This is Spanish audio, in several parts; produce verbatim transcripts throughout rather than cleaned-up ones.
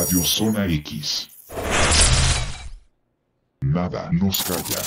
Radio Zona X. Nada nos calla.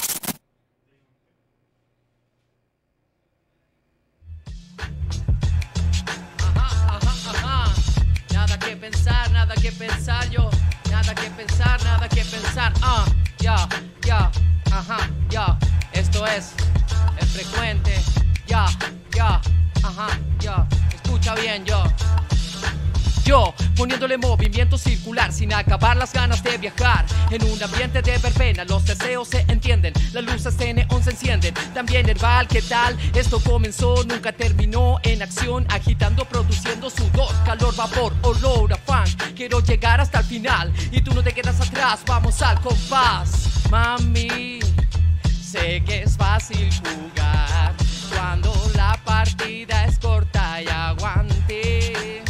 Ajá, ajá, ajá. Nada que pensar, nada que pensar yo. Nada que pensar, nada que pensar. Ah, ya, ya, ajá, ya. Esto es el frecuente. Ya, ya, ajá, ya. Escucha bien yo. Yo, poniéndole movimiento circular sin acabar las ganas de viajar. En un ambiente de verbena, los deseos se entienden. Las luces de neón se encienden. También herbal, ¿qué tal? Esto comenzó, nunca terminó. En acción, agitando, produciendo sudor, calor, vapor, olor a funk. Quiero llegar hasta el final y tú no te quedas atrás. Vamos al compás, mami. Sé que es fácil jugar cuando la partida es corta y aguante.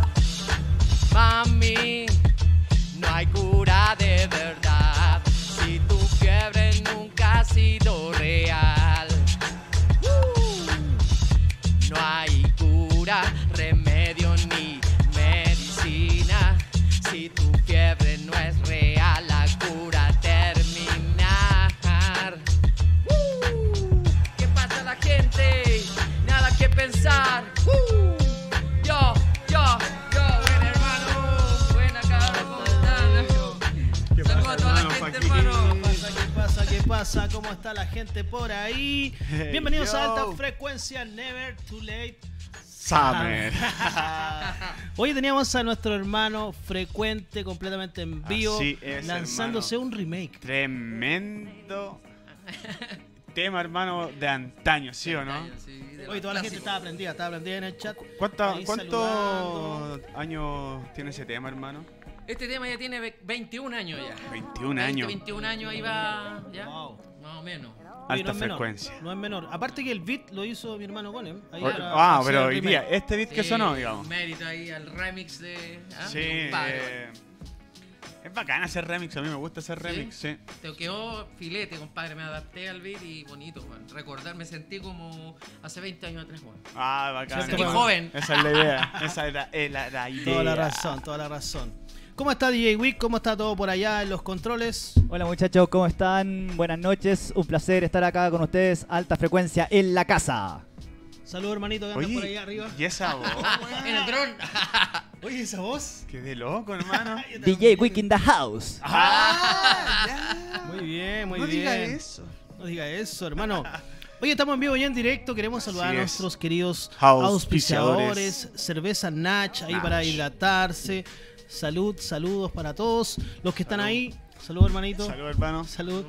Mami, no hay cura de verdad si tu fiebre nunca ha sido real. Uh, no hay cura, remedio ni medicina si tu fiebre no es real. La cura terminar. Uh, ¿qué pasa la gente? Nada que pensar. Uh, yo, yo. ¿Qué pasa? ¿Cómo está la gente por ahí? Hey, Bienvenidos yo. a Alta Frecuencia, Never Too Late Summer. Hoy teníamos a nuestro hermano Frecuente completamente en vivo, Así es, lanzándose hermano. un remake. Tremendo tema, hermano, de antaño, ¿sí o no? Hoy toda la gente estaba prendida, estaba prendida en el chat. ¿Cuánta- ahí ¿Cuántos saludando. años tiene ese tema, hermano? Este tema ya tiene ve- veintiún años ya. veintiún veinte, años. veintiún años ahí va, ya, Wow. más o menos. Oye, Alta no es menor, frecuencia. no es menor. Aparte que el beat lo hizo mi hermano Conem. ahí O- para ah, hacer pero el hoy remake. día, este beat que Sí, sonó, digamos. Mérito ahí al remix de... ¿ah? Sí, de compadre. eh, es bacán hacer remix, a mí me gusta hacer remix, sí. Te quedó filete, compadre. Me adapté al beat y bonito, man. Recordar, me sentí como hace veinte años atrás, man. Ah, bacán. Cierto, Sentí bueno. joven. Esa es la idea, esa era eh, la, la idea. Toda la razón, toda la razón. ¿Cómo está D J Wick? ¿Cómo está todo por allá en los controles? Hola muchachos, ¿cómo están? Buenas noches, un placer estar acá con ustedes, Alta Frecuencia en la casa. Saludos, hermanito, que anda por allá Oye, arriba. y esa voz, En el dron. Oye, esa voz. qué de loco, hermano. D J Wick in the house. Ah, ya. Muy bien, muy no bien. diga eso. No diga eso, hermano. Oye, estamos en vivo y en directo. Queremos saludar Así a es. nuestros queridos Auspiciadores. auspiciadores. Cerveza Nach, ahí Nach. para hidratarse. Salud, saludos para todos los que están ahí. Salud, hermanito. Salud, hermano. Salud.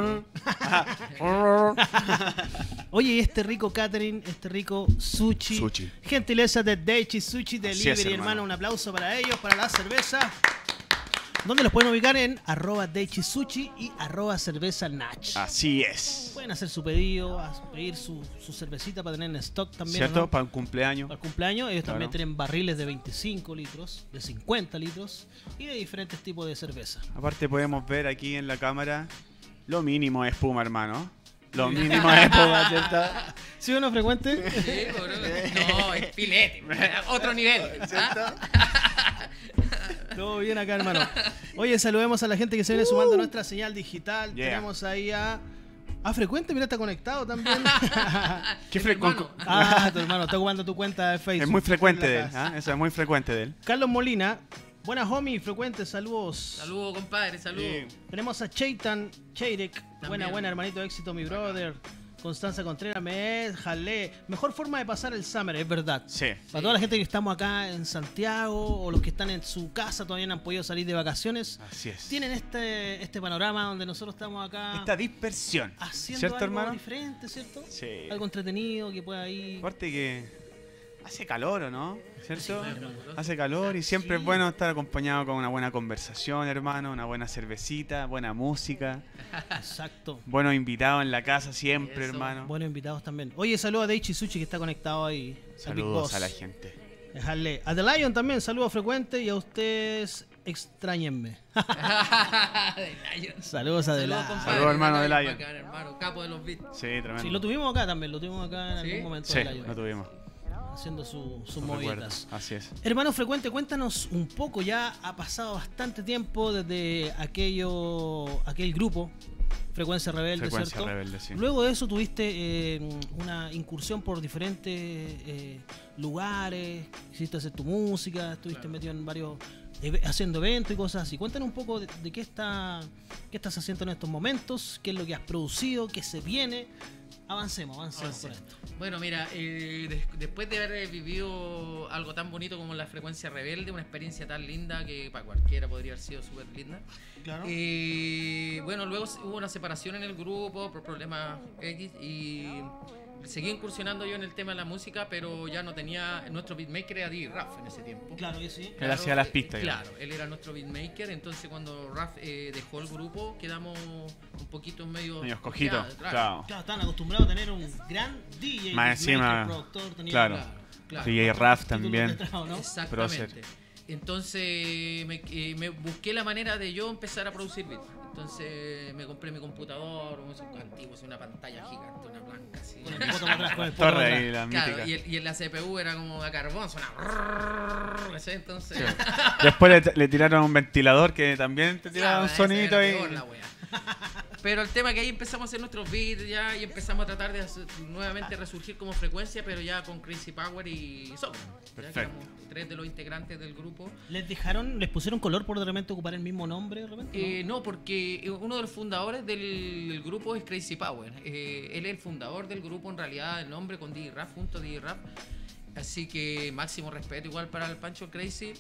Oye, y este rico catering, este rico sushi. Sushi. Gentileza de Daichi Sushi Delivery, es, hermano. hermano. Un aplauso para ellos, para la cerveza. ¿Dónde los pueden ubicar? En arroba Daichi Sushi y arroba cerveza Nach. Así es. Pueden hacer su pedido, a- pedir su, su cervecita para tener en stock también. ¿Cierto? ¿no? Para un cumpleaños. Para el cumpleaños. Ellos también Claro. tienen barriles de veinticinco litros, de cincuenta litros y de diferentes tipos de cerveza. Aparte podemos ver aquí en la cámara, lo mínimo es espuma, hermano. Lo mínimo es espuma, ¿cierto? ¿Sí o no, Frecuente? Sí, bro. No, es filete. Otro nivel. ¿ah? Todo bien acá, hermano. Oye, saludemos a la gente que se viene sumando a nuestra señal digital. Yeah. Tenemos ahí a... Ah, Frecuente, mira, está conectado también. ¿Qué Es fre- mi hermano. con- Ah, tu hermano, está ocupando tu cuenta de Facebook. Es muy frecuente de En la él, casa. ¿ah? Eso es muy frecuente de él. Carlos Molina. Buenas, homie, Frecuente, saludos. Saludos, compadre, saludos. Sí. Tenemos a Cheitan Cheirek. Buena, buena, hermanito, éxito, mi brother. Constanza Contreras, me jale. Mejor forma de pasar el summer, es verdad. Sí. Para toda la gente que estamos acá en Santiago o los que están en su casa todavía no han podido salir de vacaciones, Así es. tienen este, este panorama donde nosotros estamos acá Esta dispersión. haciendo ¿Cierto, algo hermano? diferente, ¿cierto? Sí. Algo entretenido que pueda ir. Aparte que hace calor, ¿o no? ¿Cierto? Sí, claro. Hace calor y siempre Sí. es bueno estar acompañado con una buena conversación, hermano, una buena cervecita, buena música, Exacto. buenos invitados en la casa siempre, Eso. hermano. Buenos invitados también. Oye, saludos a Daichi Sushi que está conectado ahí. al Big Saludos Boss. a la gente. Dejarle. A The Lion también, saludos frecuentes y a ustedes extrañenme. De Lion. Saludos a The Saludos, Lion. compadre. Saludos, hermano, De de Lion. Bacán, hermano, capo de los beats. Sí, tremendo. Sí, lo tuvimos acá también, lo tuvimos acá en ¿Sí? algún momento. Sí, The Lion. lo tuvimos. haciendo su- sus No recuerdo. movidas. Así es. Hermano Frecuente, cuéntanos un poco, ya ha pasado bastante tiempo desde aquello, aquel grupo, Frecuencia Rebelde, Frecuencia ¿cierto? Rebelde, sí. Luego de eso tuviste eh, una incursión por diferentes eh, lugares, hiciste hacer tu música, estuviste Claro. metido en varios, eve- haciendo eventos y cosas así. Cuéntanos un poco de, de qué, está, qué estás haciendo en estos momentos, qué es lo que has producido, qué se viene. Avancemos, avancemos por Avancemos. esto. Bueno, mira, eh, des- después de haber vivido algo tan bonito como la Frecuencia Rebelde, una experiencia tan linda que para cualquiera podría haber sido súper linda. Claro. Eh, bueno, luego se- hubo una separación en el grupo por problemas X y seguí incursionando yo en el tema de la música, pero ya no tenía. Nuestro beatmaker era D J Raf en ese tiempo. Claro que sí. Él hacía las pistas, eh, digamos. Claro, él era nuestro beatmaker. Entonces, cuando Raf eh, dejó el grupo, quedamos un poquito medio. Medio escogido, ya, claro. Claro, estaban acostumbrados a tener un gran D J, Más beatmaker, encima, productor, tenía claro. Claro, claro. D J Raf títulos también. detrás, ¿no? Exactamente. Entonces me, eh, me busqué la manera de yo empezar a producir beats. Entonces me compré mi computador, un antiguo, una pantalla gigante, una blanca así. Con el poto para atrás, con el poto Torre para ahí, atrás. la Claro, mítica. y, el- y en la C P U era como a carbón, sonaba. ¿Sí? Entonces. Sí. Después le, le tiraron un ventilador que también te tiraba Claro, un esa sonito era y... peor la wea. Pero el tema es que ahí empezamos a hacer nuestros beats ya y empezamos a tratar de hacer- nuevamente resurgir como Frecuencia, pero ya con Crazy Power y Soca. Ya que Perfecto. éramos tres de los integrantes del grupo. ¿Les dejaron, les pusieron color por de repente ocupar el mismo nombre de repente? ¿no? Eh, no, porque uno de los fundadores del, del grupo es Crazy Power. Eh, él es el fundador del grupo, en realidad, el nombre con D J Rap, junto a D J Rap. Así que máximo respeto igual para el Pancho Crazy.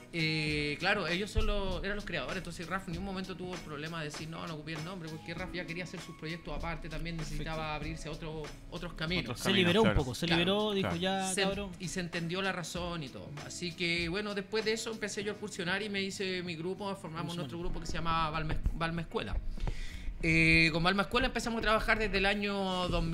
Eh, claro, ellos son los, eran los creadores, entonces Raf en ningún momento tuvo el problema de decir no, no ocupé el nombre, porque Raf ya quería hacer sus proyectos aparte, también necesitaba abrirse a otro, otros caminos. Otros se caminos, liberó claro. un poco, se Claro, liberó, dijo claro. ya, Se- cabrón. y se entendió la razón y todo. Así que bueno, después de eso empecé yo a incursionar y me hice mi grupo, formamos nuestro grupo que se llama Balme, Balme Escuela. Eh, con Balma Escuela empezamos a trabajar desde el año dos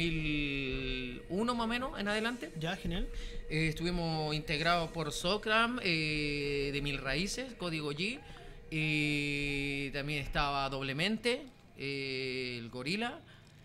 mil uno más o menos en adelante. Ya, genial. Eh, estuvimos integrados por Socram, eh, de Mil Raíces, Código G. Eh, también estaba Doblemente, eh, el Gorila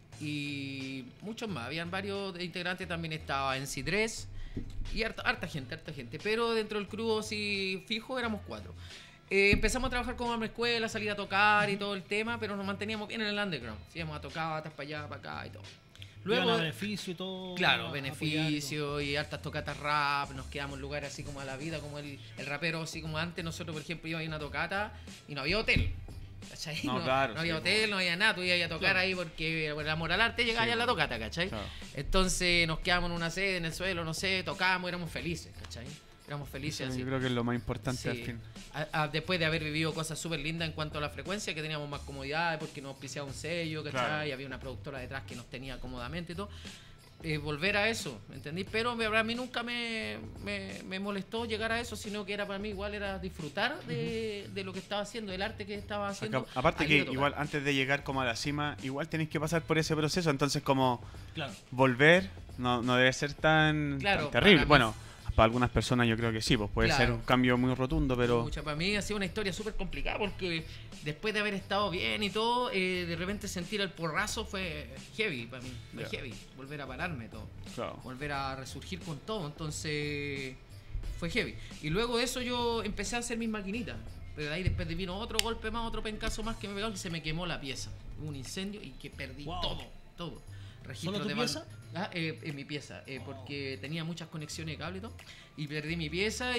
y muchos más. Habían varios integrantes, también estaba en Cidres y harta, harta gente, harta gente. Pero dentro del crew sí fijo éramos cuatro. Eh, empezamos a trabajar como Balma Escuela, salir a tocar y todo el tema, pero nos manteníamos bien en el underground. Íbamos a tocar para allá, para acá y todo. Luego, a beneficio y todo. Claro, a- beneficio y hartas tocatas rap, nos quedamos en lugares así como a la vida, como el, el rapero, así como antes. Nosotros, por ejemplo, íbamos a una tocata y no había hotel. ¿Cachai? No, claro, no había sí, hotel, no había nada, tú ibas a tocar Claro. ahí porque por el amor al arte llegabas Sí, a la tocata, ¿cachai? claro. Entonces nos quedamos en una sede, en el suelo, no sé, tocábamos, éramos felices, ¿cachai? Éramos Eso felices así. yo creo que es lo más importante Sí. al fin. A- a- después de haber vivido cosas súper lindas en cuanto a la frecuencia, que teníamos más comodidades porque nos auspiciaba un sello, ¿cachai? Claro. Y había una productora detrás que nos tenía cómodamente y todo. Eh, volver a eso, ¿entendí? Pero me- a mí nunca me, me, me molestó llegar a eso, sino que era para mí igual era disfrutar de, de lo que estaba haciendo, del arte que estaba haciendo. Acá- aparte al que ir a tocar. igual antes de llegar como a la cima, igual tenéis que pasar por ese proceso, entonces como Claro. volver no, no debe ser tan, Claro, tan terrible. para mí- Bueno, para algunas personas yo creo que sí, pues puede Claro. ser un cambio muy rotundo, pero Pucha, para mí ha sido una historia súper complicada porque después de haber estado bien y todo, eh, de repente sentir el porrazo fue heavy para mí, fue Ya. heavy, volver a pararme todo. claro. Volver a resurgir con todo, entonces fue heavy. Y luego de eso yo empecé a hacer mis maquinitas, pero de ahí después de vino otro golpe más, otro pencazo más que me pegó, que se me quemó la pieza. Hubo un incendio y que perdí Wow. todo, todo. Registros ¿Solo tu de val- pieza? Ah, eh, en mi pieza, eh, porque tenía muchas conexiones de cable y todo, y perdí mi pieza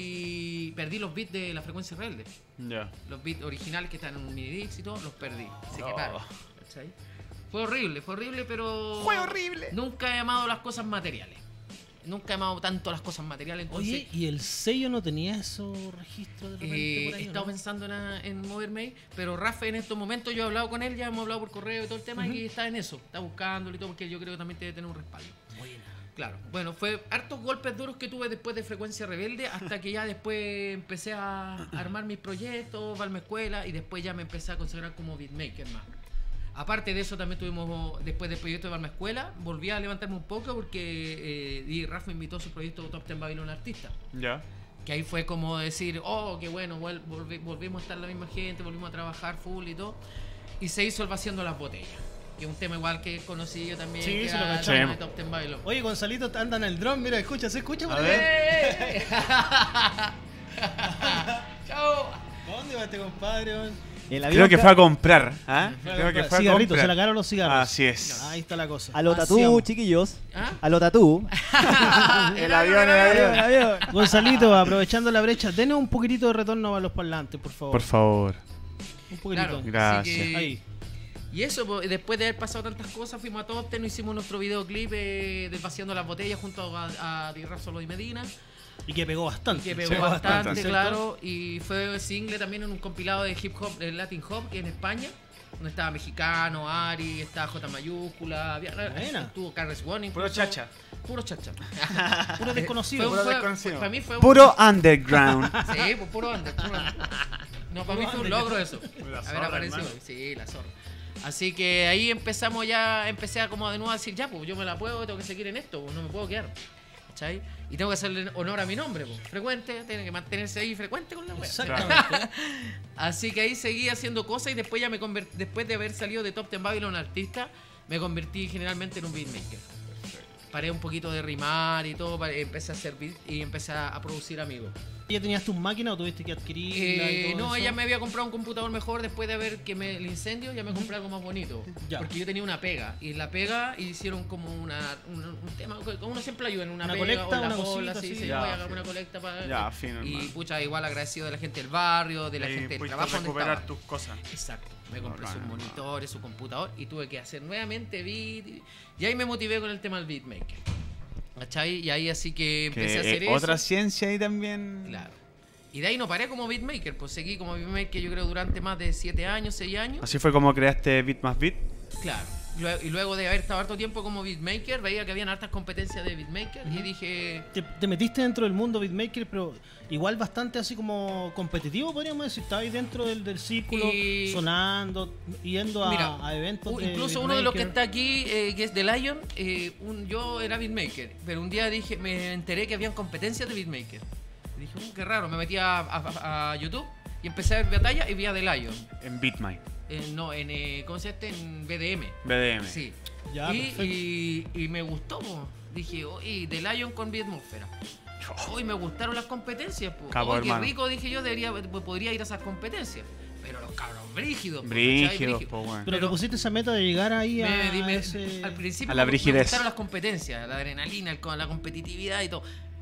y perdí los bits de la frecuencia rebelde. Ya. Los bits originales que están en un mini disc y todo, los perdí. Se No. quemaron. ¿Cachai? Fue horrible, fue horrible, pero. Fue horrible. Nunca he amado las cosas materiales. Nunca he amado tanto las cosas materiales. Entonces, Oye, ¿y el sello no tenía esos registros de repente eh, por ahí, he o estado no? pensando en, en moverme ahí, pero Rafa en estos momentos yo he hablado con él, ya hemos hablado por correo y todo el tema, Ujú. y que está en eso, está buscándolo y todo, porque yo creo que también debe tener un respaldo. Buena. Claro, bueno, fue hartos golpes duros que tuve después de Frecuencia Rebelde, hasta que ya después empecé a armar mis proyectos, Balma Escuela, y después ya me empecé a considerar como beatmaker más. Aparte de eso, también tuvimos, después del proyecto de Balma Escuela, volví a levantarme un poco porque eh, D J Rafa me invitó a su proyecto Top Ten Babylon Artista. Ya. Que ahí fue como decir, oh, qué bueno, vol- volvi- volvimos a estar la misma gente, volvimos a trabajar full y todo. Y se hizo el Vaciando las Botellas. que es un tema igual que es conocido también. Sí, que sí, lo era cachamos. el tema de Top Ten Babylon. Oye, Gonzalito anda en el dron, mira, escucha, ¿se escucha? por A ahí? ver. ¡Eh! ¡Chao! ¿A dónde va este compadre? man? El Creo avión que ca- fue a comprar. ¿ah? Fue a Creo que comprar fue a cigarritos, comprar. se le acabaron los cigarros. Así es. Ahí está la cosa. A lo tatú, Pasión. chiquillos. ¿Ah? A lo tatú. El avión, el Avión, avión. avión. Gonzalito, aprovechando la brecha, denos un poquitito de retorno a los parlantes, por favor. Por favor. Un poquitito. Claro. Gracias. Así que- Ahí. Y eso, pues, después de haber pasado tantas cosas, fuimos a Top Ten, nos hicimos nuestro videoclip eh, de Vaciando las Botellas junto a, a Dirra Solo y Medina. Y que pegó bastante. Que pegó Sí, bastante, bastante. claro. Y fue single también en un compilado de hip hop, de Latin Hop, que en España. Donde estaba Mexicano, Ari, estaba J mayúscula, había, Buena. estuvo Carles One. Puro incluso. chacha. Puro chacha. Puro desconocido. Fue un- Puro fue- desconocido. Para mí fue un- Puro underground. Sí, pues puro under, puro under. No, para mí fue un logro eso. La Haber zorra, aparecido. hermano. Sí, la zorra. Así que ahí empezamos ya, empecé a como de nuevo a decir, ya, pues yo me la puedo, tengo que seguir en esto, pues, no me puedo quedar. ¿Cachai? Y tengo que hacerle honor a mi nombre, pues. Frecuente, tiene que mantenerse ahí frecuente con la web. Exactamente. Así que ahí seguí haciendo cosas y después ya me convertí, después de haber salido de Top Ten Babylon artista, me convertí generalmente en un beatmaker. Paré un poquito de rimar y todo, paré- empecé a hacer beat y empecé a, a producir amigos. ¿Ya tenías tus máquinas o tuviste que adquirirla y Eh, todo no, eso? ella me había comprado un computador mejor después de ver que me, el incendio, ya me compré algo más bonito. Ya. Porque yo tenía una pega. Y en la pega hicieron como una, un, un tema, como uno siempre ayuda en una, Una pega colecta, o en la una bola, cosita sí, así. sí, Ya, voy a hacer fino. una colecta para... Ya, fino, Y hermano. pucha, igual agradecido de la gente del barrio, de la Ahí gente del pudiste trabajo donde recuperar estaba. tus cosas. Exacto. Me compré Bacán, sus hermano. monitores, su computador y tuve que hacer nuevamente beat. Y, y ahí me motivé con el tema del beatmaker. ¿Cachai? Y ahí así que empecé Que, a hacer eh, eso. otra ciencia ahí también. Claro. Y de ahí no paré como beatmaker, pues seguí como beatmaker yo creo durante más de siete años, seis años. Así fue como creaste Beat más Beat. Claro. Lue- Y luego de haber estado harto tiempo como beatmaker, veía que habían hartas competencias de beatmaker y dije... Te, te metiste dentro del mundo beatmaker, pero igual bastante así como competitivo, podríamos decir. Estabas ahí dentro del, del círculo, Y- sonando, yendo a, Mira, a eventos u- de incluso uno de los que beatmaker. está aquí, eh, que es de Lion, eh, un- yo era beatmaker, pero un día dije, me enteré que habían competencias de beatmaker. Y dije, "Uh, qué raro", me metí a, a- a YouTube y empecé a ver batallas y vi a The Lion. En Beatmind. Eh, no, en, eh, ¿cómo se llama? En B D M. B D M. Sí. Ya, y, perfecto. y, y me gustó, po. Dije, oye, The Lion con Beatmósfera. Hoy me gustaron las competencias, po. Capo, Oye, qué hermano. rico, dije yo, debería, podría ir a esas competencias. Pero los cabros brígidos, po, ¿cachai? Brígidos, Brígidos. po, weón. Pero, pero- te pusiste esa meta de llegar ahí a, Me- dime, ese... Al principio A la me- me brigidez. gustaron las competencias, la adrenalina, el- con la competitividad y todo.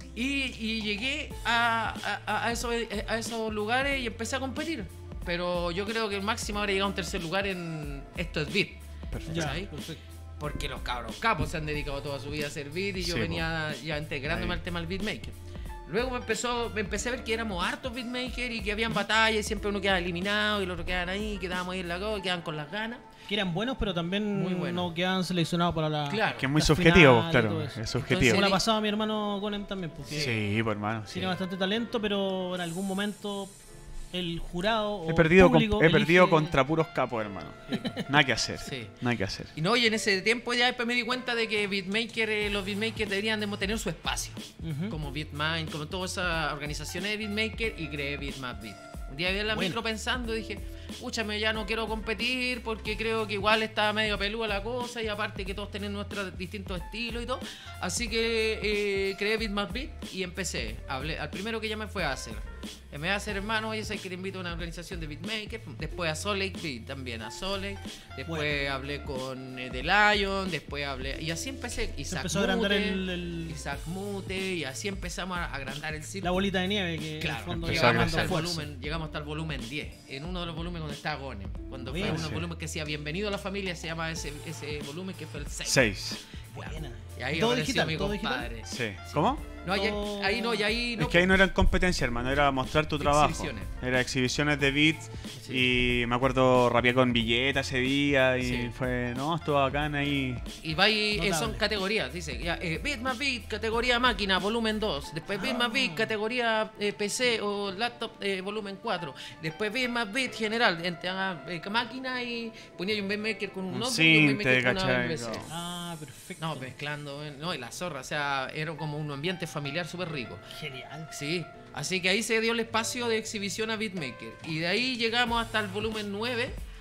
Y, y llegué a, a- a esos, a esos lugares y empecé a competir. Pero yo creo que el máximo habría llegado a un tercer lugar en Esto es Beat. Ya, ¿cachai? perfecto. Porque los cabros capos se han dedicado toda su vida a hacer beat y yo Sí, venía ya integrándome Ahí. al tema del beatmaker. Luego me empezó, me empecé a ver que éramos hartos beatmakers y que habían batallas y siempre uno quedaba eliminado y los otros quedaban ahí, quedábamos ahí en la cosa y quedaban con las ganas. Que eran buenos, pero también Muy buenos. no quedaban seleccionados para la... Claro. Que es muy la subjetivo, final y claro. todo eso. Es subjetivo. Como Entonces, la pasaba a mi hermano Conan también, porque Sí, pues hermano. sí. tiene bastante talento, pero en algún momento el jurado o He perdido, con- público he perdido elige- contra puros capos, hermano. Nada que hacer. Sí. Nada que hacer. Y no, y en ese tiempo ya después me di cuenta de que beatmaker, eh, los beatmakers deberían de tener su espacio. Ujú. Como Beatmind, como todas esas organizaciones de beatmaker y creé Beat más Beat. Un día vi en la Bueno. micro pensando y dije, púchame, ya no quiero competir porque creo que igual está medio pelúa la cosa y aparte que todos tenemos nuestros distintos estilos y todo. Así que eh, creé Beat más Beat y empecé. Hablé, al primero que llamé fue a hacer. En vez de hacer hermano, oye, sé que te invito a una organización de beatmaker. Después a Solake Beat también, a Solake. Después Bueno. hablé con eh, The Lion. Después hablé. Y así empecé. Se Isaac empezó a agrandar Mute, el, el- Isaac Mute. Y así empezamos a agrandar el círculo. la bolita de nieve que en Claro, el fondo empezó a iba llegamos hasta, el ganando fuerza. volumen, llegamos hasta el volumen diez. En uno de los volúmenes donde está Gonem. Cuando fue Bien. uno Sí. volumen que decía Bienvenido a la familia, se llama ese, ese volumen que fue el seis. Seis. Buena. Y ahí Todo apareció digital, mi todo digital. compadre. Sí. ¿Cómo? No, ahí, Todo- ahí no, y ahí no. Es que ahí no eran competencia, hermano, era mostrar tu trabajo. Exhibiciones. Era exhibiciones de beats y me acuerdo rapeé con Villeta ese día y Sí. fue, no, estuvo bacán ahí. Y va ahí, eh, son Notable. categorías, dice, ya, eh, Beat más Beat, categoría máquina, volumen dos. Después Beat más Beat, categoría eh, P C o laptop, eh, volumen cuatro. Después Beat más Beat general, entre ah, eh, máquina y ponía un beatmaker con un Un notebook y un sinte, beatmaker con una ¿cachai? P C. No. Ah, perfecto. No, mezclando, eh, no, y la zorra, o sea, era como un ambiente familiar súper rico. Genial. Sí, así que ahí se dio el espacio de exhibición a Beatmaker. Y de ahí llegamos hasta el volumen nueve,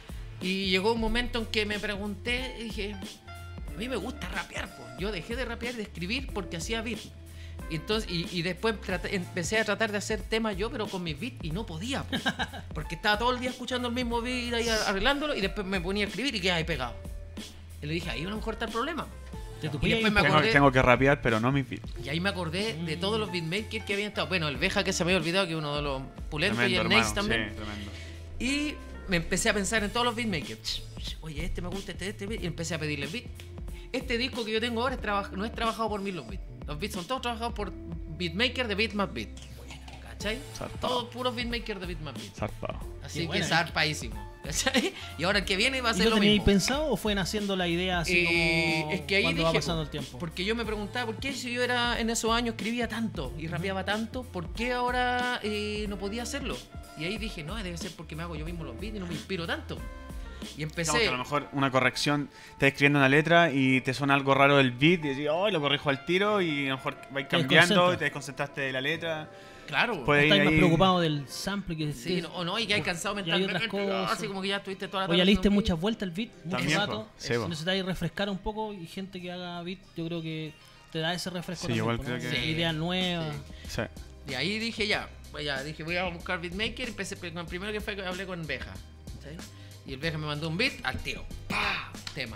Y llegó un momento en que me pregunté y dije, a mí me gusta rapear, pues. Yo dejé de rapear y de escribir porque hacía beat. Y, entonces, y, y después traté, empecé a tratar de hacer temas yo, pero con mis beats, y no podía, pues, porque estaba todo el día escuchando el mismo beat ahí arreglándolo, y después me ponía a escribir y quedaba ahí pegado. Y le dije, ahí a lo mejor está el problema. Te Y tupí ahí después un me poco. Tengo, acordé, tengo que rapear, pero no mis beats. y ahí me acordé de todos los beatmakers que habían estado. Bueno, el Veja, que se me había olvidado, que es uno de los pulentos, y el Tremendo, Nex hermano, también. Sí, tremendo. Y me empecé a pensar en todos los beatmakers. Oye, este me gusta, este, este, beat. Y empecé a pedirles beat. Este disco que yo tengo ahora es traba- no es trabajado por mí los beats. Los beats son todos trabajados por beatmakers de Beat más Beat. ¿Cachai? Zarpado. Todos puros beatmakers de Beat más Beat. Zarpado. Así Qué que buena, zarpadísimo. ¿Cachai? Y ahora el que viene va a ¿Y ser lo lo teníais mismo. pensado o fue naciendo la idea así Eh, como es que ahí cuando dije, va pasando po, el tiempo? Porque yo me preguntaba, ¿por qué si yo era en esos años escribía tanto y rapeaba tanto, por qué ahora eh, no podía hacerlo? Y ahí dije, no, debe ser porque me hago yo mismo los beats y no me inspiro tanto. Y empecé... Digamos que a lo mejor una corrección, estás escribiendo una letra y te suena algo raro del beat y decís, oh, lo corrijo al tiro y a lo mejor vais cambiando desconcentra. y te desconcentraste de la letra. Claro. Puede- ¿Estáis ahí- más preocupado del sample que Sí, no, o no, y que hay cansado y hay mentalmente. otras cosas? Así como que ya estuviste toda la O tarde ya le diste haciendo muchas vueltas al beat, mucho También, rato. po. Sí, po. Necesitáis refrescar un poco y gente que haga beat, yo creo que te da ese refresco. Sí, también, igual po, creo ¿no? que- Sí, ideas nuevas. Sí. beat. Y ahí dije ya, pues ya, dije voy a buscar beatmaker. Empecé con el primero que fue que hablé con Veja. ¿Sí? Y el Veja me mandó un beat al tiro. ¡Pah! Tema.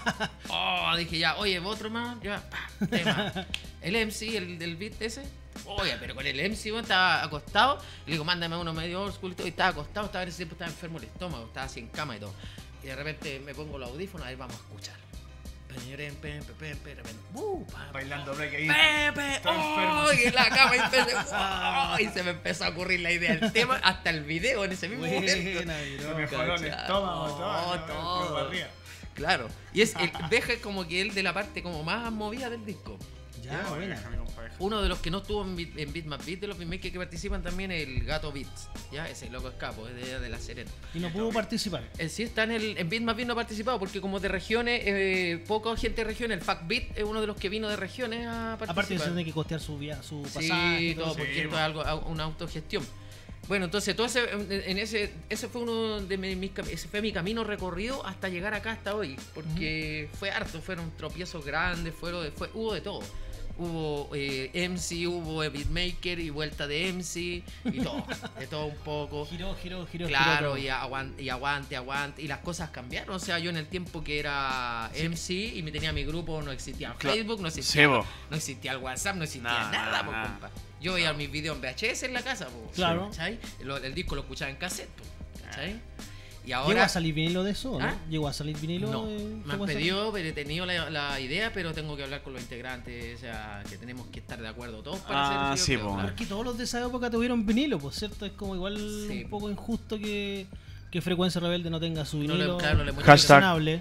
Oh, dije ya, oye, otro más, ya, ¡pah! Tema. El M C, el del beat ese. Oye, pero con el M C, bueno, estaba acostado. Y le digo, mándame uno medio old school y todo. Y estaba acostado, estaba en ese tiempo, estaba enfermo el estómago, estaba así en cama y todo. Y de repente me pongo los audífonos, ahí vamos a escuchar. Pem, pem, pem, pem, pem, pem. Uh, pa, Bailando break ahí. Pepe, Todo enfermo. oh, y en la cama y, empecé, oh, y se me empezó a ocurrir la idea del tema, hasta el video en ese mismo momento. Buena, Se bro. mejoró el Cachai. estómago, Oh, todo. todo. para arriba. Claro, y es el Veja es como que él de la parte como más movida del disco. Ya, buena. Déjame, compadre. Uno de los que no estuvo en Beat, en Beat más Beat, de los beatmakers que participan también, el Gato Beats. Ya, ese loco es capo, es de, de La Serena. Y no pudo participar. Él sí está en el en Beat más Beat, no ha participado porque como de regiones, eh, poca gente de regiones, el Fact Beat es uno de los que vino de regiones a participar. Aparte de eso, tiene que costear su, via su pasaje. Sí, y todo, eso. porque Sí, esto po. es algo, au- una autogestión. Bueno, entonces todo ese, en en ese, ese fue uno de mi- mis, cam- ese fue mi camino recorrido hasta llegar acá hasta hoy, porque fue harto, fueron tropiezos grandes, fueron, fue, hubo de todo. Hubo eh, M C, hubo beatmaker y vuelta de M C y todo, de todo un poco. Giró, giró, giró. Claro, giró y aguante, y aguante, aguante. Y las cosas cambiaron. O sea, yo en el tiempo que era M C y me tenía mi grupo, no existía Claro. Facebook, no existía, Sí, bo. no existía el WhatsApp, no existía Nada, nada, nada, po, nada. compa. Yo veía mis videos en V H S en la casa, po, Claro. ¿cachai? Lo- el disco lo escuchaba en cassette, po, ¿cachai? Y ¿Llegó ahora a salir vinilo de eso? ¿no? ¿Ah? ¿Llegó a salir vinilo? no, de- me han ¿cómo se- pedido, pero he tenido la, la idea, pero tengo que hablar con los integrantes, o sea, que tenemos que estar de acuerdo todos para Ah, hacer eso. sí, yo creo, po. claro. Porque todos los de esa época tuvieron vinilo, pues cierto, es como igual Sí. un poco injusto que, que Frecuencia Rebelde no tenga su No le- vinilo claro, no le hemos- Hashtag. coleccionable.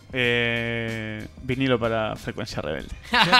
Eh, vinilo para Frecuencia Rebelde.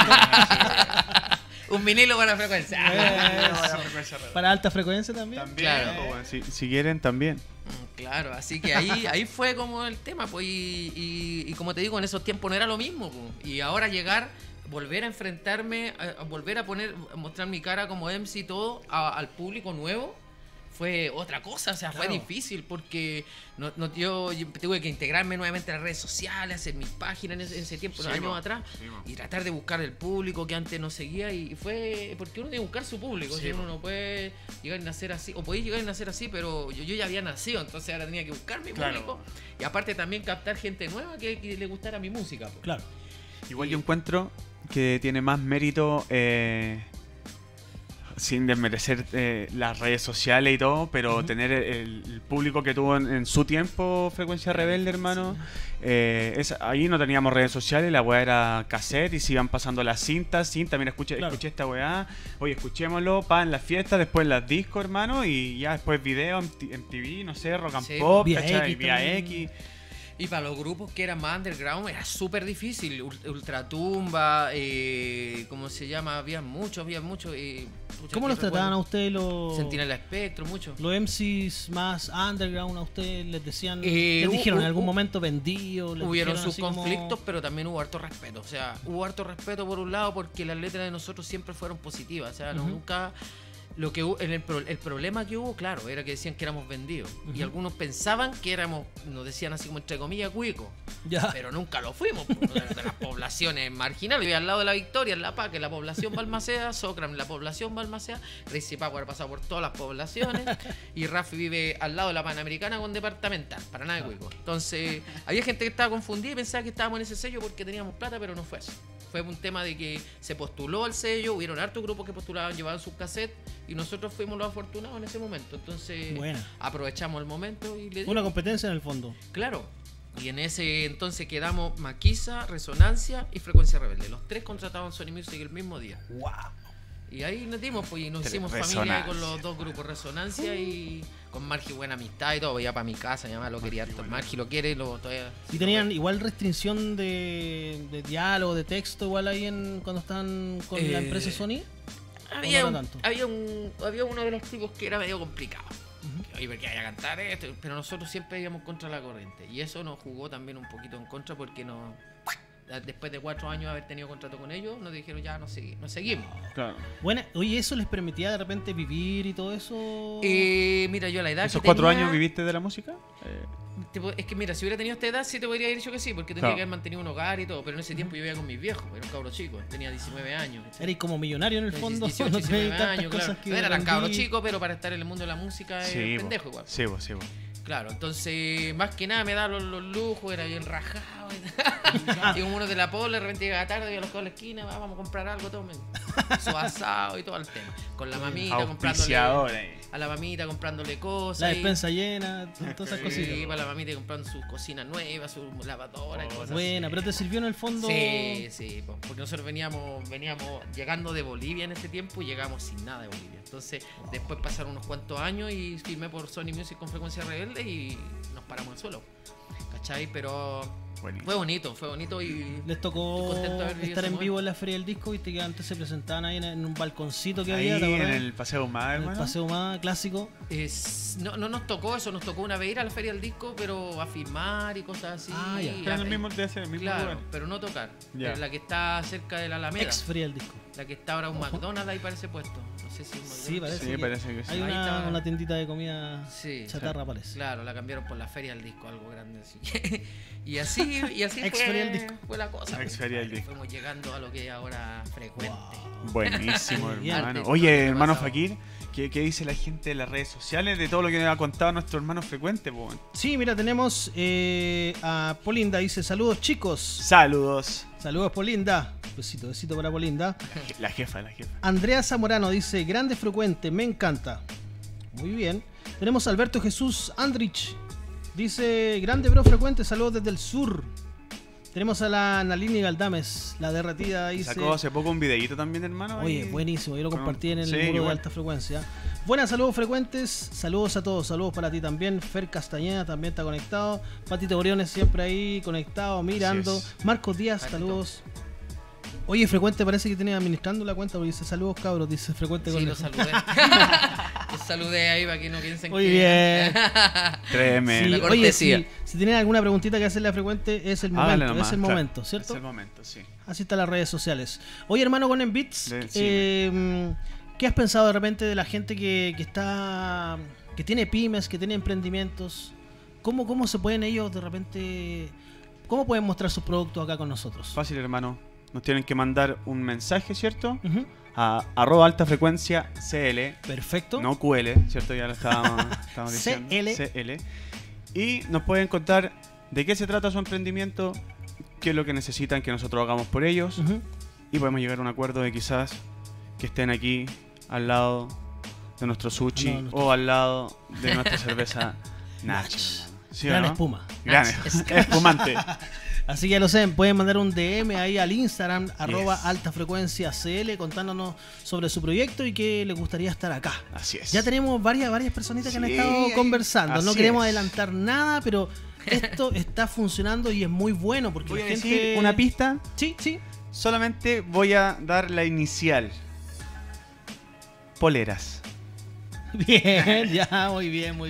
Un vinilo para frecuencia. Eso. Para alta frecuencia también. También, Claro. po, bueno, si, si quieren, también. Mm, Claro, así que ahí, ahí fue como el tema, pues, y, y- y como te digo, en esos tiempos no era lo mismo, pues. Y ahora llegar, volver a enfrentarme, a, a volver a poner, a mostrar mi cara como M C y todo a- al público nuevo, fue otra cosa, o sea, fue Claro. difícil porque no, no- yo, yo tuve que integrarme nuevamente a las redes sociales, hacer mis páginas en ese, en ese tiempo, Sí, unos años po. atrás, Sí, po. y tratar de buscar el público que antes no seguía, y fue porque uno tiene que buscar su público, Sí, si uno po. no puede llegar a nacer así, o podéis llegar a nacer así, pero yo, yo ya había nacido, entonces ahora tenía que buscar mi Claro. público, y aparte también captar gente nueva que, que le gustara mi música. po. Claro. Igual yo encuentro que tiene más mérito, eh, sin desmerecer eh, las redes sociales y todo, pero Ujú. tener el, el público que tuvo en, en su tiempo Frecuencia Rebelde, hermano. eh, es, ahí no teníamos redes sociales, la weá era cassette y se iban pasando las cintas, cinta, mira, escuché, Claro. escuché esta weá, oye, escuchémoslo, pa, en las fiestas, después en las discos, hermano, y ya después video, en M T V, no sé, rock and Sí. pop, Vía ¿cachai? X Vía también. X. Y para los grupos que eran más underground era súper difícil. Ul- Ultratumba, eh, ¿cómo se llama? Había muchos, había muchos. Eh, pucha, ¿Cómo que los trataban a recuerdo. ustedes los, Sentinela Espectro, muchos. los M Cs más underground a ustedes? ¿Les decían, Eh, les hu- dijeron en hu- algún hu- momento vendido? les Hubieron dijeron sus así como- conflictos, pero también hubo harto respeto. O sea, hubo harto respeto por un lado porque las letras de nosotros siempre fueron positivas. O sea, no- Ujú. nunca Lo que hu- en el, pro- el problema que hubo, claro, era que decían que éramos vendidos. Y Ujú. algunos pensaban que éramos, nos decían así como entre comillas, cuicos. Ya. Pero nunca lo fuimos, po, de, de las poblaciones marginales. Yo al lado de la Victoria, en La Paz, que es la población Balmaceda, Socram, la población Balmaceda, Crazy Paco ha pasado por todas las poblaciones, y Rafi vive al lado de la Panamericana con departamental, para nada de cuico. Entonces, había gente que estaba confundida y pensaba que estábamos en ese sello porque teníamos plata, pero no fue eso. Fue un tema de que se postuló al sello, hubieron hartos grupos que postulaban, llevaban sus cassettes, y nosotros fuimos los afortunados en ese momento. Entonces, Buena. aprovechamos el momento y le Una dimos. competencia en el fondo. Claro. Y en ese entonces quedamos Maquisa, Resonancia y Frecuencia Rebelde. Los tres contrataban Sony Music el mismo día. ¡Wow! Y ahí nos dimos, pues, y nos Tres hicimos familia Resonancia. con los dos grupos Resonancia y con Margi buena amistad y todo. Iba para mi casa, mi mamá lo quería harto. Margi lo quiere, lo todavía. ¿Y tenían igual restricción de, de diálogo, de texto, igual ahí en cuando estaban con la Eh, empresa Sony? Había, ¿O no un- tanto? había, un, había uno de los tipos que era medio complicado. Ujú. Oye, porque vaya a cantar esto, pero nosotros siempre íbamos contra la corriente. Y eso nos jugó también un poquito en contra porque no, después de cuatro años de haber tenido contrato con ellos, nos dijeron ya no, segui- no seguimos. Claro. Bueno, oye, ¿eso les permitía de repente vivir y todo eso? Eh, mira, yo a la edad ¿Esos que cuatro tenía- años viviste de la música? Eh, te po- es que mira, si hubiera tenido esta edad sí te podría haber dicho que sí, porque tenía Claro. que haber mantenido un hogar y todo, pero en ese tiempo yo vivía con mis viejos, era un cabro chico, tenía diecinueve años. ¿cachai? Eres como millonario en el fondo, dieciocho, no diecinueve tenías tantas años, cosas claro. que No era tan cabro rendir. chico, pero para estar en el mundo de la música es sí, po. pendejo igual. Sí, po, sí, po. Claro, entonces más que nada me daba los, los lujos, era bien rajado. Y como uno de la Pobla, de repente llegaba tarde, iba a los de la esquina, "Va, vamos a comprar algo, tomen. Su asado y todo el tema. Con la mamita comprándole. Auspiciador ahí. A la mamita comprándole cosas. La y- despensa llena, todas esas Sí, cositas. para la mamita comprando sus cocinas nuevas, su lavadora y Oh, cosas Buena, así. pero te sirvió en el fondo. Sí, sí, po, porque nosotros veníamos, veníamos llegando de Bolivia en ese tiempo y llegamos sin nada de Bolivia. Entonces, después pasaron unos cuantos años y firmé por Sony Music con Frecuencia Rebelde y nos paramos al suelo. ¿Cachai? Pero Buenísimo. fue bonito, fue bonito y Les tocó Estoy contento de haber vivido estar ese en vivo momento. en la Feria del Disco, viste que antes se presentaban ahí en, en un balconcito que Ahí había, ¿te en acordás? el Paseo Más, En el hermano. paseo más clásico. es, no, no nos tocó eso, nos tocó una vez ir a la Feria del Disco, pero a filmar y cosas así. Ah, ya. y Pero en a- el mismo, debe ser el mismo Claro, lugar. pero no tocar. Ya. La que está cerca de la Alameda. Ex Feria del Disco. La que está ahora un McDonald's ahí parece puesto. No sé si es un Sí, McDonald's. parece Sí, que parece que sí. hay Ahí una, está. una tiendita de comida Sí. chatarra, parece. Claro, la cambiaron por la Feria del Disco, algo grande así. y así, y así Ex fue, Feria del Disco. fue la cosa. Ex pues. Feria del Disco. Fuimos llegando a lo que es ahora frecuente. Buenísimo, Bien. hermano. Antes, Oye, todo lo que hermano pasaba. Fakir, ¿qué, ¿qué dice la gente de las redes sociales de todo lo que nos ha contado nuestro hermano frecuente? Po? Sí, mira, tenemos eh, a Polinda, dice, saludos chicos. Saludos. Saludos Polinda. Besito, besito para Polinda. La jefa, la jefa. Andrea Zamorano dice, grande frecuente, me encanta. Muy bien. Tenemos a Alberto Jesús Andrich. Dice, grande bro frecuente, saludos desde el sur. Tenemos a la Nalini Galdames, la derretida, dice... Sacó hace poco un videíto también, hermano. Oye, ahí. buenísimo, yo lo Con- compartí en el sí, muro de igual. alta frecuencia. Buenas, saludos frecuentes, saludos a todos, saludos para ti también. Fer Castañeda también está conectado. Patito Oriones siempre ahí conectado, mirando. Así Marcos Díaz, Patito. saludos. Frecuente Frecuente parece que tiene administrando la cuenta porque dice saludos cabros, dice Frecuente Sí, con lo el- saludé. Lo saludé ahí para que no piensen Muy que... bien. Créeme. Sí, La oye, cortesía. si, si tienen alguna preguntita que hacerle a Frecuente, es el Hágale momento, nomás, es el claro. momento, ¿cierto? Es el momento, sí. Así están las redes sociales. Oye, hermano, con En Beats, Le- sí, eh, ¿qué has pensado de repente de la gente que, que está, que tiene pymes, que tiene emprendimientos? ¿Cómo, cómo se pueden ellos de repente, cómo pueden mostrar sus productos acá con nosotros? Fácil, hermano. Nos tienen que mandar un mensaje, ¿cierto? Ujú. A arroba alta frecuencia C L. Perfecto. No Q L, ¿cierto? Ya lo estábamos, estábamos diciendo. C L. C L. Y nos pueden contar de qué se trata su emprendimiento, qué es lo que necesitan que nosotros hagamos por ellos. Ujú. Y podemos llegar a un acuerdo de quizás que estén aquí al lado de nuestro sushi Al lado de nuestro- o al lado de nuestra cerveza Nacho. Nach. hermano. ¿Sí o Gran no? espuma. Gran espumante. Así que ya lo saben, pueden mandar un D M ahí al Instagram, arroba Yes. alta frecuencia C L, contándonos sobre su proyecto y que les gustaría estar acá. Así es. Ya tenemos varias, varias personitas que han Sí, estado ahí- conversando. No así queremos es. adelantar nada, pero esto está funcionando y es muy bueno porque Voy la a gente... decir una pista. Sí, sí. Solamente voy a dar la inicial. Poleras. Bien, ya, muy bien, muy bien.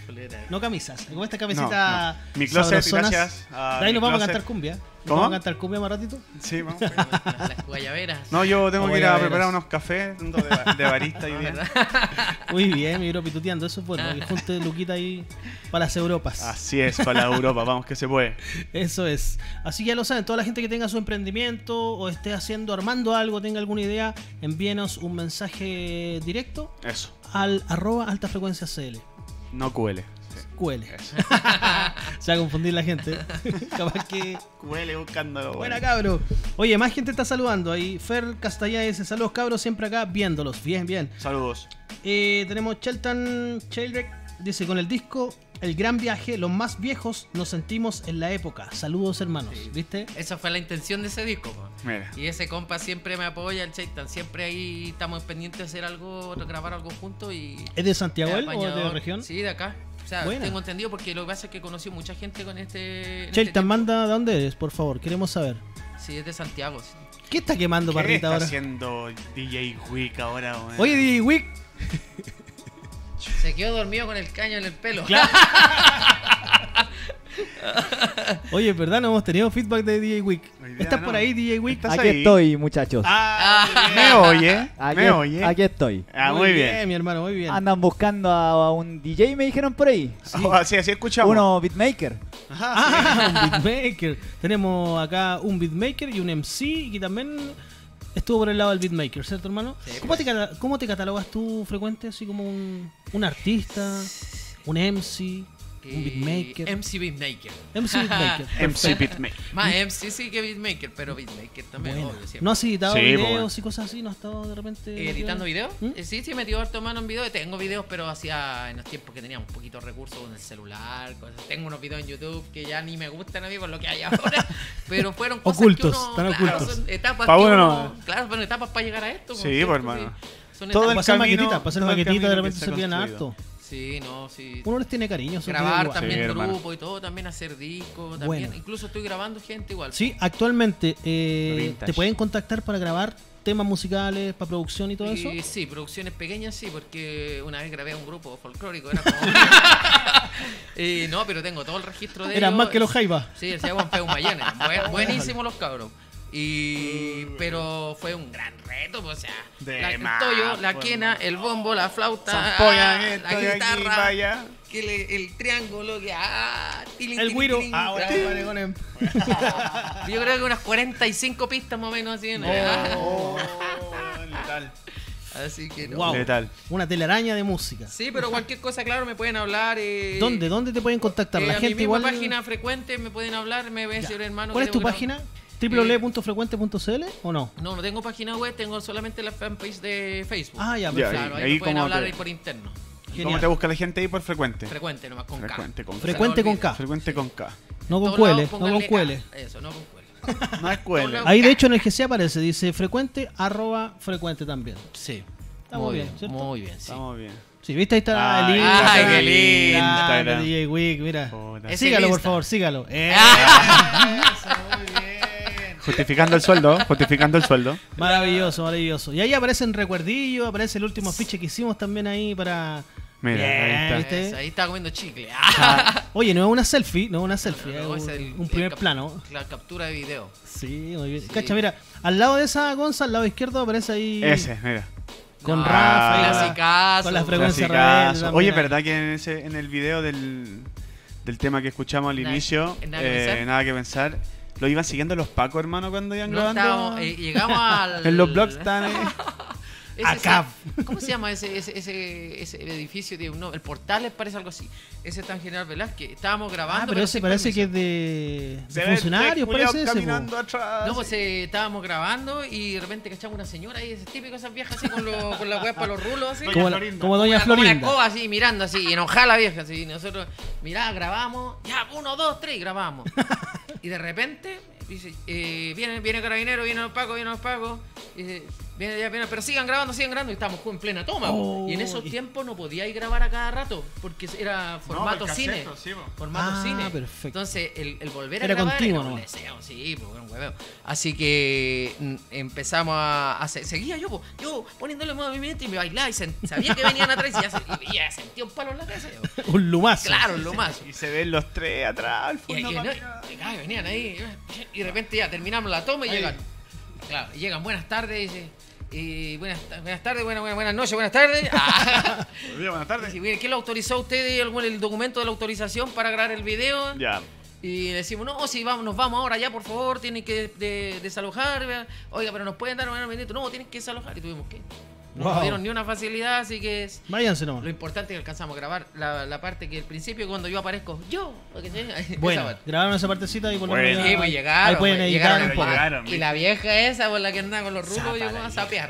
Polera. No camisas, como esta camiseta. No, no. Mi closet, sabrosonas. gracias a De ahí mi nos vamos a closet. cantar cumbia. ¿Nos ¿Cómo? vamos a cantar cumbia más ratito? Sí, vamos. Las guayaberas. No, yo tengo O que ir a guayaberas. preparar unos cafés de, de barista y No, bien. ¿verdad? Muy bien, mi bro pituteando, eso es bueno. Que junte Luquita ahí para las Europas. Así es, para la Europa, vamos que se puede. Eso es. Así que ya lo saben, toda la gente que tenga su emprendimiento o esté haciendo, armando algo, tenga alguna idea, envíenos un mensaje directo Eso, al arroba alta frecuencia cl. no cuele. Q L. Eso. Se va a confundir la gente. Capaz que. Cuele buscando. Buena, cabro. Oye, más gente está saludando ahí. Fer Castellá dice: saludos, cabros, siempre acá viéndolos. Bien, bien. Saludos. Eh, tenemos Shelton Chailrek. Dice: con el disco El Gran Viaje, los más viejos nos sentimos en la época. Saludos, hermanos. Sí. ¿Viste? Esa fue la intención de ese disco, po. Mira. Y ese compa siempre me apoya, el Chaitan. Siempre ahí estamos pendientes de hacer algo, de grabar algo juntos y... ¿Es de Santiago él o apañador. de la región? Sí, de acá. O sea, Buena. tengo entendido porque lo que pasa es que conocí mucha gente con este... en este Shelton, tiempo. manda de dónde eres, por favor. Queremos saber. Sí, es de Santiago. Sí. ¿Qué está quemando ¿Qué Parrita está ahora? haciendo D J Wick ahora, weón? Oye, D J Wick. Se quedó dormido con el caño en el pelo. Oye, ¿verdad? No hemos tenido feedback de D J Wick. Hoy día ¿Estás no. por ahí, D J Wick? ¿Estás Aquí ahí? estoy, muchachos. Ah, Me oye, Aquí, me oye. aquí estoy. Ah, muy bien. mi hermano, muy bien. Andan buscando a, a un D J, me dijeron por ahí. Sí, así, así escuchamos. Uno beatmaker. Ah, un beatmaker. Tenemos acá un beatmaker y un M C que también estuvo por el lado del beatmaker, ¿cierto, hermano? Sí, ¿Cómo, te, cata- ¿Cómo te catalogas tú frecuente? Así como un, un artista, un M C, un beatmaker. M C Beatmaker. M C beatmaker. M C perfecto. Beatmaker. Más M C sí que Beatmaker, pero Beatmaker también, Buena. obvio, siempre. ¿No has editado Sí, videos pues, bueno. y cosas así? ¿No has estado de repente Eh, ¿Editando metido? videos? ¿Mm? Eh, sí, sí, he metido harto mano en videos. Tengo videos, pero hacía en los tiempos que teníamos poquitos recursos con el celular. Cosas. Tengo unos videos en YouTube que ya ni me gustan a mí por lo que hay ahora. Pero fueron cosas Ocultos, que uno, están claro, ocultos. son etapas Pa' que uno uno- no. Claro, fueron etapas para llegar a esto. Sí, ¿cierto? pues, hermano. Son Todo etapas. el Para hacer camino- maquetitas, para hacer todo el maquetitas de camino repente que se se ha piden construido. harto. Sí, no, sí. Uno les tiene cariño. eso Grabar igual. también Sí, hermano. grupo y todo, también hacer discos, también. Bueno. Incluso estoy grabando gente igual. Sí, actualmente eh, Vintage. te pueden contactar para grabar temas musicales, para producción y todo eso. Y sí, producciones pequeñas sí, porque una vez grabé un grupo folclórico, era como... y no, pero tengo todo el registro de Eran ellos. más que los Jaivas. Sí, se llaman Peu Mayenne, buen- buenísimos los cabros. Y pero fue un gran reto, pues, o sea, De la, el más, toyo, la pues, quena, el bombo, la flauta, Zampolla, ah, esto la y aquí, guitarra, vaya. que le- el triángulo, que ah, tilín, El tilín, güiro. tilín. Ah, ahora compadre, con el- Yo creo que unas cuarenta y cinco pistas más o menos así. ¿no? Oh, letal. Así que no. Wow. Letal. Una telaraña de música. Sí, pero cualquier cosa, claro, me pueden hablar. Eh, ¿Dónde? ¿Dónde te pueden contactar? eh, La a gente mi misma igual. página frecuente me pueden hablar, me ven Ya. decir hermano. ¿Cuál que es tu tengo una- página? w w w punto frecuente punto c l o no? No, no tengo página web, tengo solamente la fanpage de Facebook. Ah, ya, Ya, perfecto. Claro, ahí, ahí me pueden como hablar te- ahí por interno. ¿Cómo Genial. te busca la gente ahí por frecuente? Frecuente nomás con Frecuente K. con Frecuente con K. Frecuente con K. No con Todos lados, cuele, no con pónganle cuele. K. Eso, no con cuele. No es cuele. Todos Ahí de hecho en el G C aparece, dice frecuente, arroba frecuente también. Sí. Estamos muy bien, bien, ¿cierto? muy bien, sí. Estamos bien. Sí, viste, ahí está Ay, el ay, Instagram. qué lindo. Grande, Instagram. D J Wick, mira. Puta. Es Sígalo, el por Insta. favor, sígalo. Eh, Justificando el sueldo, justificando el sueldo. Maravilloso, maravilloso. Y ahí aparecen recuerdillos, aparece el último afiche que hicimos también ahí para... Mira, Bien, ahí está. ¿viste? Eso, ahí estaba comiendo chicle. Oye, no es una selfie, no es una selfie, No, es no, un, es el- un el primer cap- plano. La captura de video. Sí, muy bien. Sí. Cacha, mira, al lado de esa Gonza, al lado izquierdo aparece ahí Ese, mira. con No, Rafa ahí, clasicazo. con la frecuencia Clasicazo. rebelde también Oye, ahí. ¿verdad que en, ese, en el video del, del tema que escuchamos al Nada- inicio, nada que eh, pensar. nada que pensar, lo iban siguiendo los pacos, hermano, cuando iban No grabando? estábamos, eh, llegamos al... En los blogs están ahí. Ese- Acá. ese- ¿Cómo se llama ese, ese, ese, ese edificio? De, no, el Portales parece algo así. Ese está en General Velázquez. Estábamos grabando. Ah, pero ese sin parece que permiso. es de, de Se ve funcionarios, el culiao parece ese. po. caminando atrás. No, pues eh, estábamos grabando y de repente cachamos una señora ahí, esas típicas esas viejas así con, lo, con la weá para los rulos así. Como, la- Florinda. como Doña Una- como una Florinda. escoba así, mirando así, y enojada la vieja así. Y nosotros, mirá, grabamos, ya, uno, dos, tres, y grabamos. Y de repente, dice, eh, viene, viene Carabinero, viene los pacos, viene los pacos. Y dice, Viene, ya, viene, pero sigan grabando, sigan grabando. Y estábamos en plena toma. Oh, y en esos y- tiempos no podíais grabar a cada rato. Porque era formato pues, cine. cassette, sí, po. Formato Ah, cine. perfecto. Entonces, el, el volver a Era grabar continuo, era un ¿no? deseo, sí, pues, era un hueveo. Así que mm, empezamos a, a se- seguía yo, po, yo poniéndole movimiento y me bailaba y sen- sabía que venían atrás y ya, se- y ya sentía un palo en la cabeza. yo. Un lumazo. Claro, lo más. Y se ven los tres atrás al Y, y- fondo. y- caminando. y- ay, venían ahí y de repente ya terminamos la toma y Ahí. llegan. Claro, y llegan buenas tardes y dice, y buenas, ta- buenas tardes, buenas, buenas, buenas noches, buenas tardes. Ah, Buenos días, buenas tardes. y, bueno, ¿quién lo autorizó a usted el, el documento de la autorización para grabar el video? Ya. Y le decimos, no, si vamos, nos vamos ahora ya, por favor, tienen que de- desalojar. vea. Oiga, pero nos pueden dar un minuto. No, tienen que desalojar. Y tuvimos que. No Wow. nos dieron ni una facilidad, así que es- Váyanse nomás. lo importante es que alcanzamos a grabar la, la parte que al principio, cuando yo aparezco, yo. porque sí, esa Bueno, parte. grabaron esa partecita y por lo Bueno. menos Sí, ya- pues llegaron. ahí pueden pues, editar llegaron, un poco. llegaron, Y la vieja esa por la que andaba con los rulos Zapa llegó la a vieja. sapear.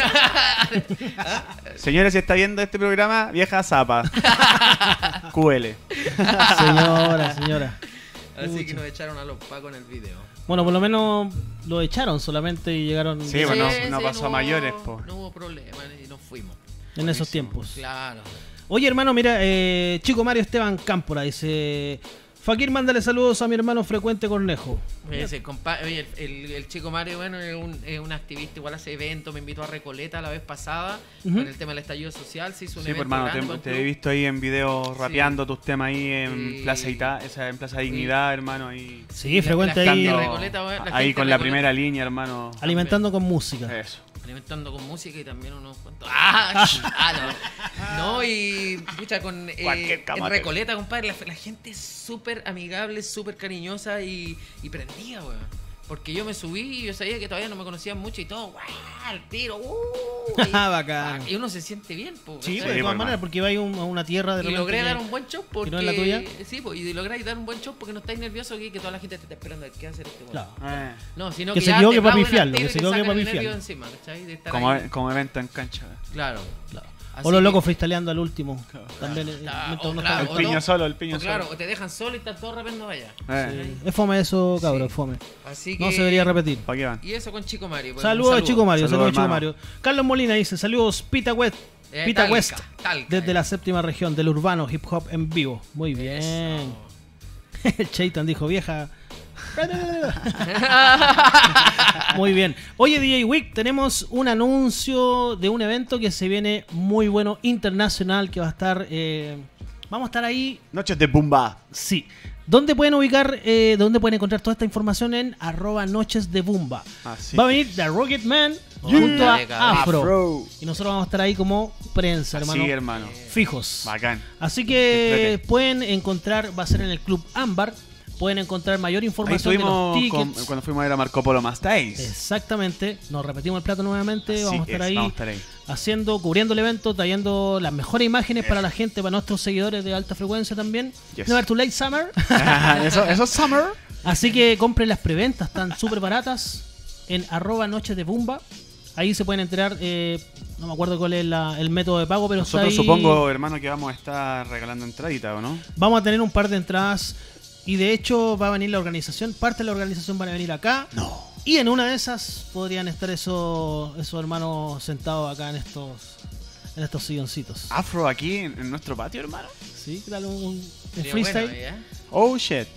Señora, si está viendo este programa, vieja zapa. Q L. Señora, señora. Así Pucha. que nos echaron a los pacos en el video. Bueno, por lo menos lo echaron solamente y llegaron Sí, pues no- Sí, no sí, pasó a hubo- mayores, po. No hubo problema y nos fuimos. en esos buenísimo. tiempos. Claro. Oye, hermano, mira, eh, Chico Mario Esteban Cámpora dice: Fakir, mándale saludos a mi hermano Frecuente Cornejo. Ese compa- oye, el, el- el chico Mario, bueno, es un, es un activista, igual hace eventos, me invitó a Recoleta la vez pasada, Ujú. con el tema del estallido social, se hizo un Sí, pues, evento hermano, grande te, con te club. he visto ahí en video rapeando tus temas ahí en Sí. Plaza Ita, esa en Plaza Dignidad, hermano, ahí. Sí, La- Frecuente la ahí gente de Cantando- Recoleta, bueno, la ahí gente con de la Recoleta. primera línea, hermano. alimentando con música. Eso. Alimentando con música y también unos cuantos. ¡Ah! ah no. No, y pucha, con eh, Cualquier en camate. Recoleta, compadre, la, la gente es súper amigable, súper cariñosa y, y prendida, weón. Porque yo me subí y yo sabía que todavía no me conocían mucho y todo, ¡guau! Al tiro, ¡uh! Y, Bacán. y uno se siente bien, po, Sí, ¿cachai? pues, de Sí, todas pues, maneras, hermano. porque iba a, un- a una tierra de Y repente logré que- dar un buen show porque. no es la tuya. Sí, pues, y lográis dar un buen show porque no estáis nerviosos aquí, que toda la gente te está esperando a ver qué hacer este weón. Claro. Eh, No, sino Que que, se ya equivoque te pa' aplauden al pifiarlo, tiro que y se te equivoque sacan pa' el nervio pifiarlo. encima, ¿cachai? De estar como, ahí. como evento en cancha. Claro. Claro. Así O los que- locos freestyleando al último. También. eh, Ah, mientras o uno claro, está- El piño no, solo, el piño o claro, solo. o te dejan solo y están todos rapeando allá. Eh, Es fome eso, cabrón, Sí. es fome. Así que. No se debería repetir. ¿Para qué van? Y eso con Chico Mario. pues, Saludos, un saludo. Chico Mario, Saludos, saludos, Chico hermano. Mario. Carlos Molina dice: saludos, Pita West. Eh, Pita Talca, West, Talca, desde eh. la séptima región del urbano hip hop en vivo. Muy bien. Eso. Chaitan dijo: vieja. Muy bien. Oye, D J Week, tenemos un anuncio de un evento que se viene muy bueno, internacional, que va a estar. eh, vamos a estar ahí. Noches de Bumba. Sí. ¿Dónde pueden ubicar, eh, dónde pueden encontrar toda esta información? En arroba noches de Bumba. Ah, sí. Va a venir The Rocket Man Oh, junto a dale, cabrón. Afro. Afro. Y nosotros vamos a estar ahí como prensa, hermano. Sí, hermano. Fijos. Bacán. Así que Entrete. pueden encontrar, va a ser en el Club Ámbar, pueden encontrar mayor Ahí información de los estuvimos con- tickets. cuando fuimos a ver a Marco Polo Más Days. Exactamente, nos repetimos el plato nuevamente, Así vamos a estar es, ahí vamos a estar ahí. haciendo, cubriendo el evento, trayendo las mejores imágenes para la gente, para nuestros seguidores de alta frecuencia también. Yes. Never Too Late Summer. eso, eso es Summer. Así que compren las preventas, están súper baratas en arroba noches de Bumba. Ahí se pueden enterar, eh, no me acuerdo cuál es la- el método de pago, pero está Nosotros ahí. supongo, hermano, que vamos a estar regalando entradita, ¿o no? Vamos a tener un par de entradas y de hecho va a venir la organización, parte de la organización van a venir acá. No. Y en una de esas podrían estar esos, esos hermanos sentados acá en estos en estos silloncitos. Afro aquí en, en nuestro patio, hermano. ¿Sí? ¿Qué tal un, un Sería freestyle? bueno, ¿eh? Oh, shit.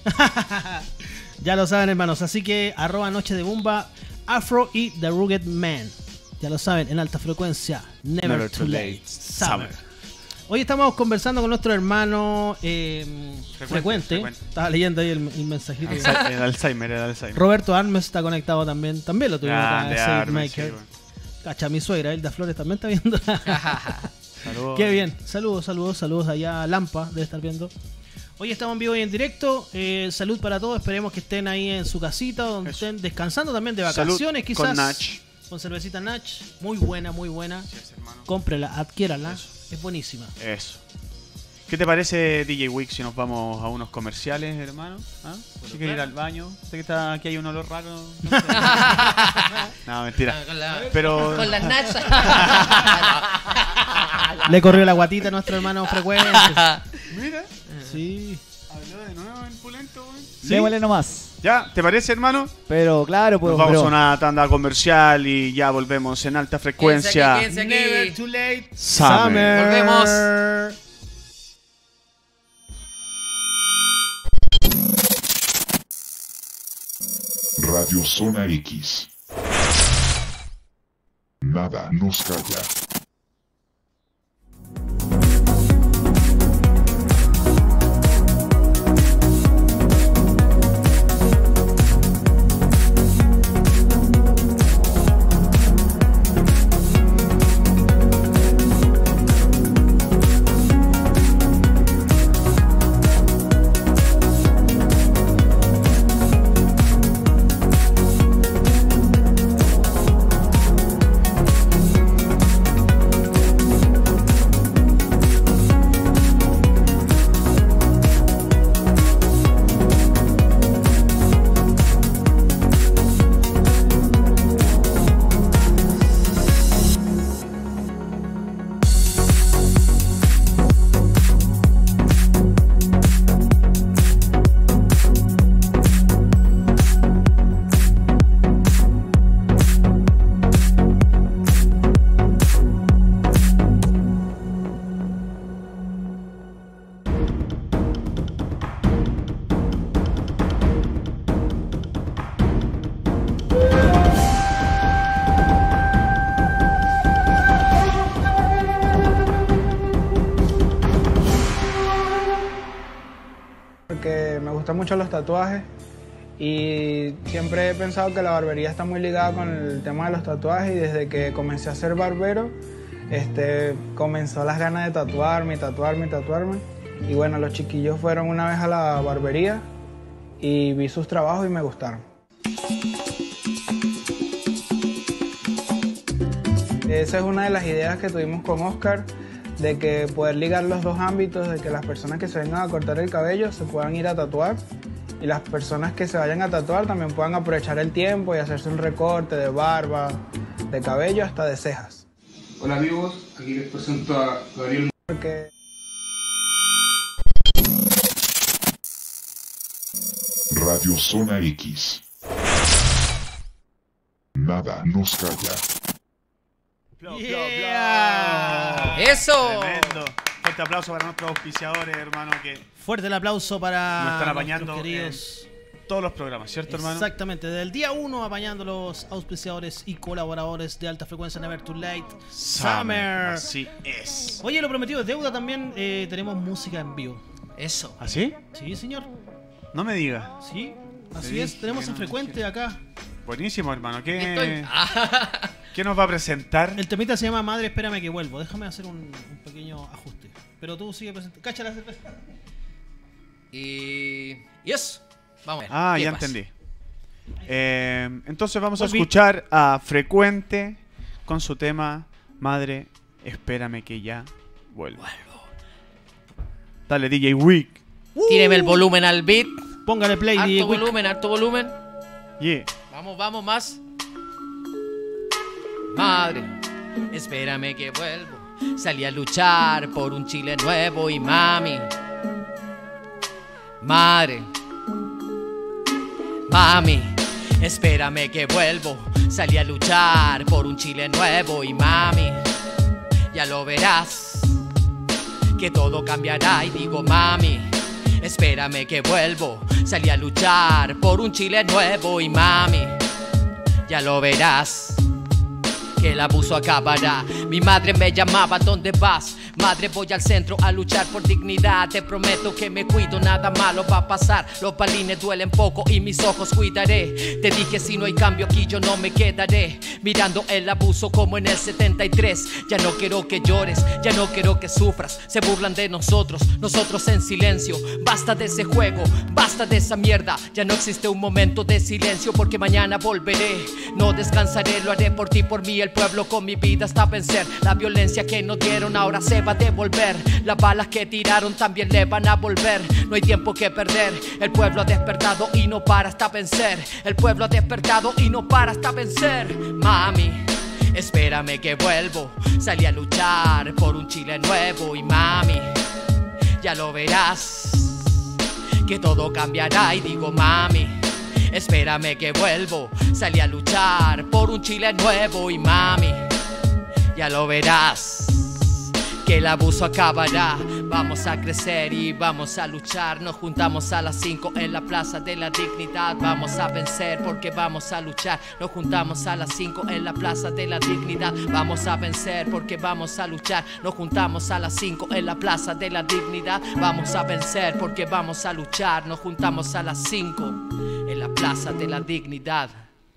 Ya lo saben, hermanos. Así que arroba noche de Bumba, Afro y The Rugged Man. Ya lo saben, en alta frecuencia. Never, Never too too late. late. Summer. Summer. Hoy estamos conversando con nuestro hermano eh, frecuente. Frecuente, frecuente. Estaba leyendo ahí el, el mensajito. Alzheimer, el Alzheimer, el Alzheimer. Roberto Armes está conectado también. También lo tuvimos acá. Grande, Save Armes, Maker. sí, bueno. Cacha, mi suegra, Hilda Flores también está viendo. Saludos. Qué bien. Saludos, saludos, saludos allá a Lampa, debe estar viendo. Hoy estamos en vivo y en directo. Eh, salud para todos. Esperemos que estén ahí en su casita, donde Eso. estén descansando también de Salud vacaciones, quizás. con Nach. Con cervecita Nach. Muy buena, muy buena. Yes, hermano. Cómprela, adquiérala. Eso. Es buenísima. Eso. ¿Qué te parece, D J Wick, si nos vamos a unos comerciales, hermano? ¿Ah? Si quieres ir al baño. Sé que está, aquí hay un olor raro. No, sé. No, mentira. Ah, con, la- Pero- con las nachas. Le corrió la guatita a nuestro hermano frecuente. Mira. Sí. Habló de nuevo el pulento, güey. Démosle nomás. ¿Ya? ¿Te parece, hermano? Pero claro, pues. Nos vamos pero- a una tanda comercial y ya volvemos en alta frecuencia. Quédense aquí, quédense aquí. Never too late. Summer. Volvemos. Radio Zona X. Nada nos calla. Porque me gustan mucho los tatuajes y siempre he pensado que la barbería está muy ligada con el tema de los tatuajes, y desde que comencé a ser barbero este, comenzó las ganas de tatuarme, tatuarme, tatuarme. Y bueno, los chiquillos fueron una vez a la barbería y vi sus trabajos y me gustaron. Esa es una de las ideas que tuvimos con Oscar, de que poder ligar los dos ámbitos, de que las personas que se vengan a cortar el cabello se puedan ir a tatuar y las personas que se vayan a tatuar también puedan aprovechar el tiempo y hacerse un recorte de barba, de cabello, hasta de cejas. Hola amigos, aquí les presento a Gabriel. Porque Radio Zona X. Nada nos calla. Plop, plop, Yeah. plop. ¡Eso! Tremendo. Fuerte aplauso para nuestros auspiciadores, hermano, que Fuerte el aplauso para nos están apañando nuestros queridos. en todos los programas, ¿cierto, hermano? Exactamente, desde el día uno apañando los auspiciadores y colaboradores de Alta Frecuencia Never Too Late Summer. Así es. Oye, lo prometido es deuda también, eh, tenemos música en vivo. Eso. ¿Así? Sí, señor. No me digas. Sí, así Sí, es, tenemos que en no, Frecuente sí. acá. Buenísimo, hermano. ¿Qué, Estoy... ¿Qué nos va a presentar? El temita se llama Madre, espérame que vuelvo. Déjame hacer un, un pequeño ajuste. Pero tú sigue presentando. Cacha la cerveza. y... y eso. Vamos a ver. Ah, ¿Qué ya pasa? entendí. Eh, entonces vamos a Volví. escuchar a Frecuente con su tema Madre, espérame que ya vuelvo. Dale, D J Wick. Tíreme el volumen al beat. Póngale play, D J Alto Wick. volumen, alto volumen. Yeah. Vamos, vamos, más. Madre, espérame que vuelvo. Salí a luchar por un Chile nuevo y mami. Madre, mami, espérame que vuelvo. Salí a luchar por un Chile nuevo y mami, ya lo verás, que todo cambiará. Y digo mami, espérame que vuelvo. Salí a luchar por un Chile nuevo y mami, ya lo verás, que el abuso acabará. Mi madre me llamaba, ¿dónde vas? Madre, voy al centro a luchar por dignidad. Te prometo que me cuido, nada malo va a pasar. Los balines duelen poco y mis ojos cuidaré. Te dije si no hay cambio aquí yo no me quedaré mirando el abuso como en el setenta y tres. Ya no quiero que llores, ya no quiero que sufras. Se burlan de nosotros, nosotros en silencio. Basta de ese juego, basta de esa mierda. Ya no existe un momento de silencio porque mañana volveré. No descansaré, lo haré por ti, por mí. El pueblo con mi vida hasta vencer. La violencia que nos dieron ahora se va a devolver. Las balas que tiraron también le van a volver. No hay tiempo que perder. El pueblo ha despertado y no para hasta vencer. El pueblo ha despertado y no para hasta vencer. Mami, espérame que vuelvo. Salí a luchar por un Chile nuevo y mami, ya lo verás, que todo cambiará. Y digo mami, espérame que vuelvo. Salí a luchar por un Chile nuevo y mami, ya lo verás, que el abuso acabará. Vamos a crecer y vamos a luchar. Nos juntamos a las cinco en la Plaza de la Dignidad. Vamos a vencer porque vamos a luchar. Nos juntamos a las cinco en la Plaza de la Dignidad. Vamos a vencer porque vamos a luchar. Nos juntamos a las cinco en la Plaza de la Dignidad. Vamos a vencer porque vamos a luchar. Nos juntamos a las cinco en la Plaza de la Dignidad.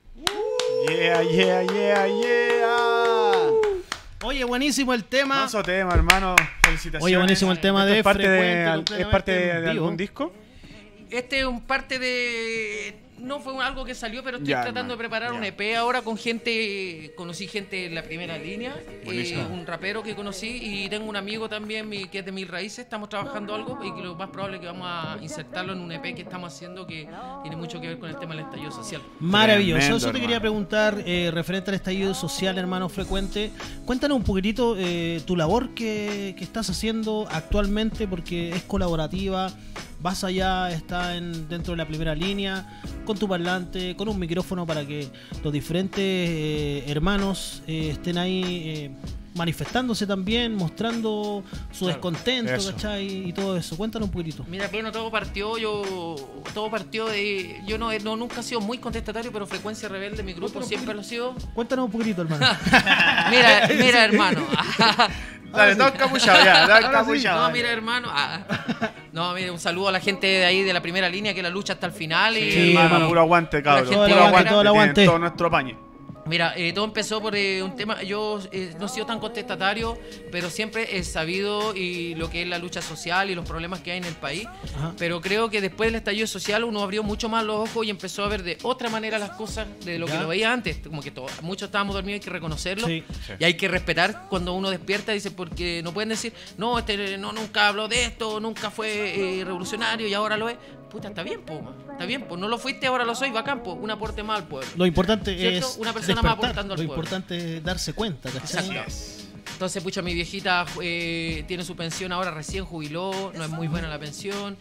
Yeah, yeah, yeah, yeah. Oye, buenísimo el tema. Hermoso tema, hermano. Felicitaciones. Oye, buenísimo el tema ¿Esto de es parte Frecuente, de, ¿es parte de, en de vivo. algún disco? Este es un parte de... No fue un- algo que salió, pero estoy Ya, tratando hermano, de preparar ya. un E P ahora con gente. Conocí gente en la primera línea, Buenísimo. eh, un rapero que conocí, y tengo un amigo también mi- que es de Mil Raíces. Estamos trabajando algo y que lo más probable es que vamos a insertarlo en un E P que estamos haciendo que tiene mucho que ver con el tema del estallido social. Maravilloso. Tremendo, Eso te quería hermano. preguntar eh, referente al estallido social, hermano Frecuente. Cuéntanos un poquitito eh, tu labor que, que estás haciendo actualmente, porque es colaborativa. Vas allá, está en, dentro de la primera línea, con tu parlante, con un micrófono para que los diferentes eh, hermanos eh, estén ahí eh, manifestándose también, mostrando su Claro, descontento, eso. ¿cachai? Y todo eso. Cuéntanos un poquitito. Mira, bueno, todo partió, yo, todo partió de, yo no, no nunca he sido muy contestatario, pero Frecuencia Rebelde, mi grupo, siempre lo he sido. Cuéntanos un poquitito, hermano. Mira, mira, hermano. Dale, todo encapuchado ya, todo Ahora sí. encapuchado. No, mira, hermano. ah, No, mira, un saludo a la gente de ahí de la primera línea que la lucha hasta el final. y, Sí, hermano, hermano. puro aguante, cabrón. Todo el Puro aguante, aguante, todo el tienen aguante. todo nuestro pañe. Mira, eh, todo empezó por eh, un tema. Yo eh, no he sido tan contestatario, pero siempre he sabido y lo que es la lucha social y los problemas que hay en el país. Ajá. Pero creo que después del estallido social uno abrió mucho más los ojos y empezó a ver de otra manera las cosas de lo Ya. que lo veía antes. Como que todo, muchos estábamos dormidos, hay que reconocerlo. Sí. Sí. Y hay que respetar cuando uno despierta, dice, porque no pueden decir, no, este no nunca habló de esto, nunca fue eh, revolucionario y ahora lo es. Puta, está bien, po, man. Está bien, po. No lo fuiste, ahora lo soy, bacán, po. Un aporte más al pueblo. Lo importante ¿Cierto? es Una persona más despertar. aportando al Lo pueblo. importante es darse cuenta, ¿cachai? Exacto. Entonces, pucha, mi viejita eh, tiene su pensión ahora, recién jubiló, no es muy buena la pensión.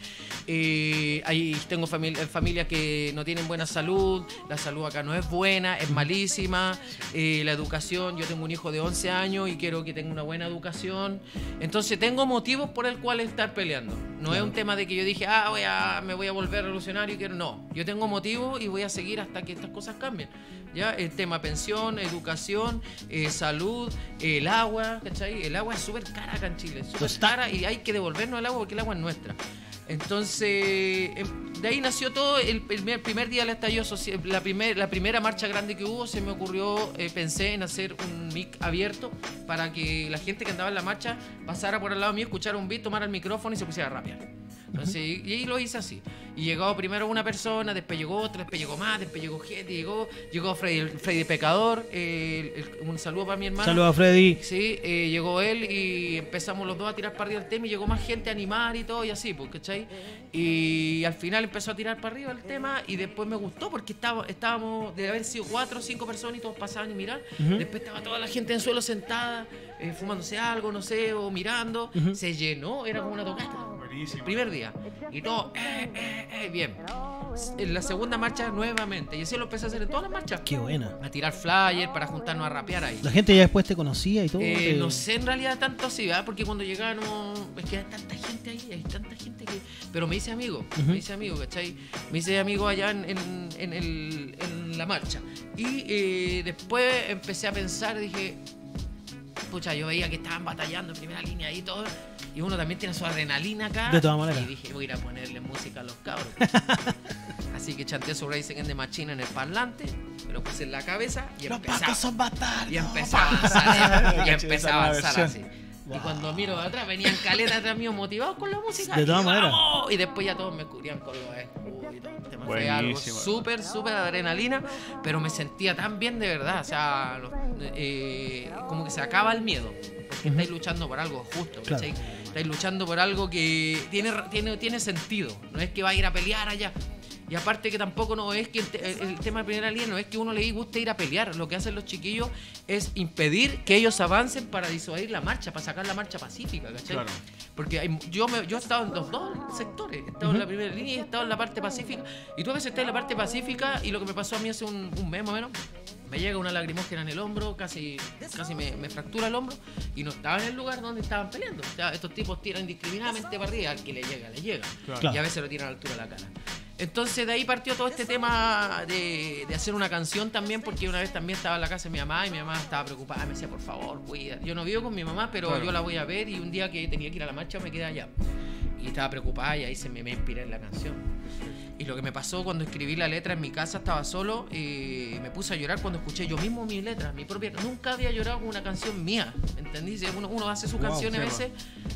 Eh, ahí tengo famili- familias que no tienen buena salud, la salud acá no es buena, es malísima. Eh, la educación, yo tengo un hijo de once años y quiero que tenga una buena educación. Entonces, tengo motivos por el cual estar peleando. No es un tema de que yo dije, ah, voy a, me voy a volver revolucionario y quiero. No, yo tengo motivos y voy a seguir hasta que estas cosas cambien. Ya, el tema pensión, educación, eh, salud, el agua, ¿cachai? El agua es súper cara acá en Chile, súper Está- cara y hay que devolvernos el agua porque el agua es nuestra. Entonces, em, de ahí nació todo. El primer, primer día del estallido social, la, primer, la primera marcha grande que hubo, se me ocurrió, eh, pensé en hacer un mic abierto para que la gente que andaba en la marcha pasara por al lado mío, escuchara un beat, tomara el micrófono y se pusiera a rapear. Entonces, y, y ahí lo hice así. Y llegó primero una persona, después llegó otra, después llegó más, después llegó gente, llegó, llegó Freddy, Freddy Pecador. eh, el- el- un saludo para mi hermano. Saludos a Freddy. Sí, eh, llegó él y empezamos los dos a tirar para arriba el tema y llegó más gente a animar y todo y así, pues, ¿cachai? Y al final empezó a tirar para arriba el tema y después me gustó porque estaba, estábamos, de haber sido cuatro o cinco personas y todos pasaban y mirar. Ujú. Después estaba toda la gente en el suelo sentada, eh, fumándose algo, no sé, o mirando. Ujú. Se llenó, era como una tocata. El primer día. Y todo, eh, eh, eh, bien. En la segunda marcha nuevamente. Y así lo empecé a hacer en todas las marchas. Qué buena. A tirar flyers para juntarnos a rapear ahí. La gente ya después te conocía y todo. Eh, te- no sé en realidad tanto así, ¿verdad? Porque cuando llegaron, es que hay tanta gente ahí, hay tanta gente que... Pero me hice amigo, Ujú. me hice amigo, ¿cachai? Me hice amigo allá en, en, en el, en la marcha. Y eh, después empecé a pensar, dije, pucha, yo veía que estaban batallando en primera línea y todo. Y uno también tiene su adrenalina acá. De todas maneras. Y dije, voy a ir a ponerle música a los cabros. Así que chanté su Racing en the Machine en el parlante, me lo puse en la cabeza y Los empezaba. pacos son bastardos. Y empecé a avanzar, y Caché empecé esa a avanzar versión. así. Y cuando miro de atrás, venían caletas atrás mío motivados con la música. De y todas yo, maneras. ¡vamos! Y después ya todos me cubrían con los escudos y todo. Este fue algo Buenísimo. súper, súper adrenalina, pero me sentía tan bien de verdad. O sea, los- eh, como que se acaba el miedo. Porque estáis luchando por algo justo, Claro. ¿cachai? Estáis luchando por algo que tiene, tiene, tiene sentido. No es que va a ir a pelear allá. Y aparte que tampoco no es que el, te- el tema de primera línea no es que uno le guste ir a pelear. Lo que hacen los chiquillos es impedir que ellos avancen para disuadir la marcha, para sacar la marcha pacífica, ¿cachai? Claro. Porque hay- yo, me, yo he estado en los dos sectores. He estado en la primera línea y he estado en la parte pacífica. Y tú a veces estás en la parte pacífica y lo que me pasó a mí hace un, un mes más o menos, me llega una lagrimógena en el hombro, casi, casi me, me fractura el hombro y no estaba en el lugar donde estaban peleando. O sea, estos tipos tiran indiscriminadamente para arriba, al que le llega, le llega. Claro. Y a veces lo tiran a la altura de la cara. Entonces de ahí partió todo este tema de, de hacer una canción también, porque una vez también estaba en la casa de mi mamá y mi mamá estaba preocupada, me decía, por favor, cuida. Yo no vivo con mi mamá, pero Claro. yo la voy a ver y un día que tenía que ir a la marcha me quedé allá. Y estaba preocupada y ahí se me, me inspiré en la canción. Y lo que me pasó cuando escribí la letra en mi casa, estaba solo, y me puse a llorar cuando escuché yo mismo mi letra, mi propia. Nunca había llorado con una canción mía, ¿entendí? Uno, uno hace sus Wow, canciones a sí, veces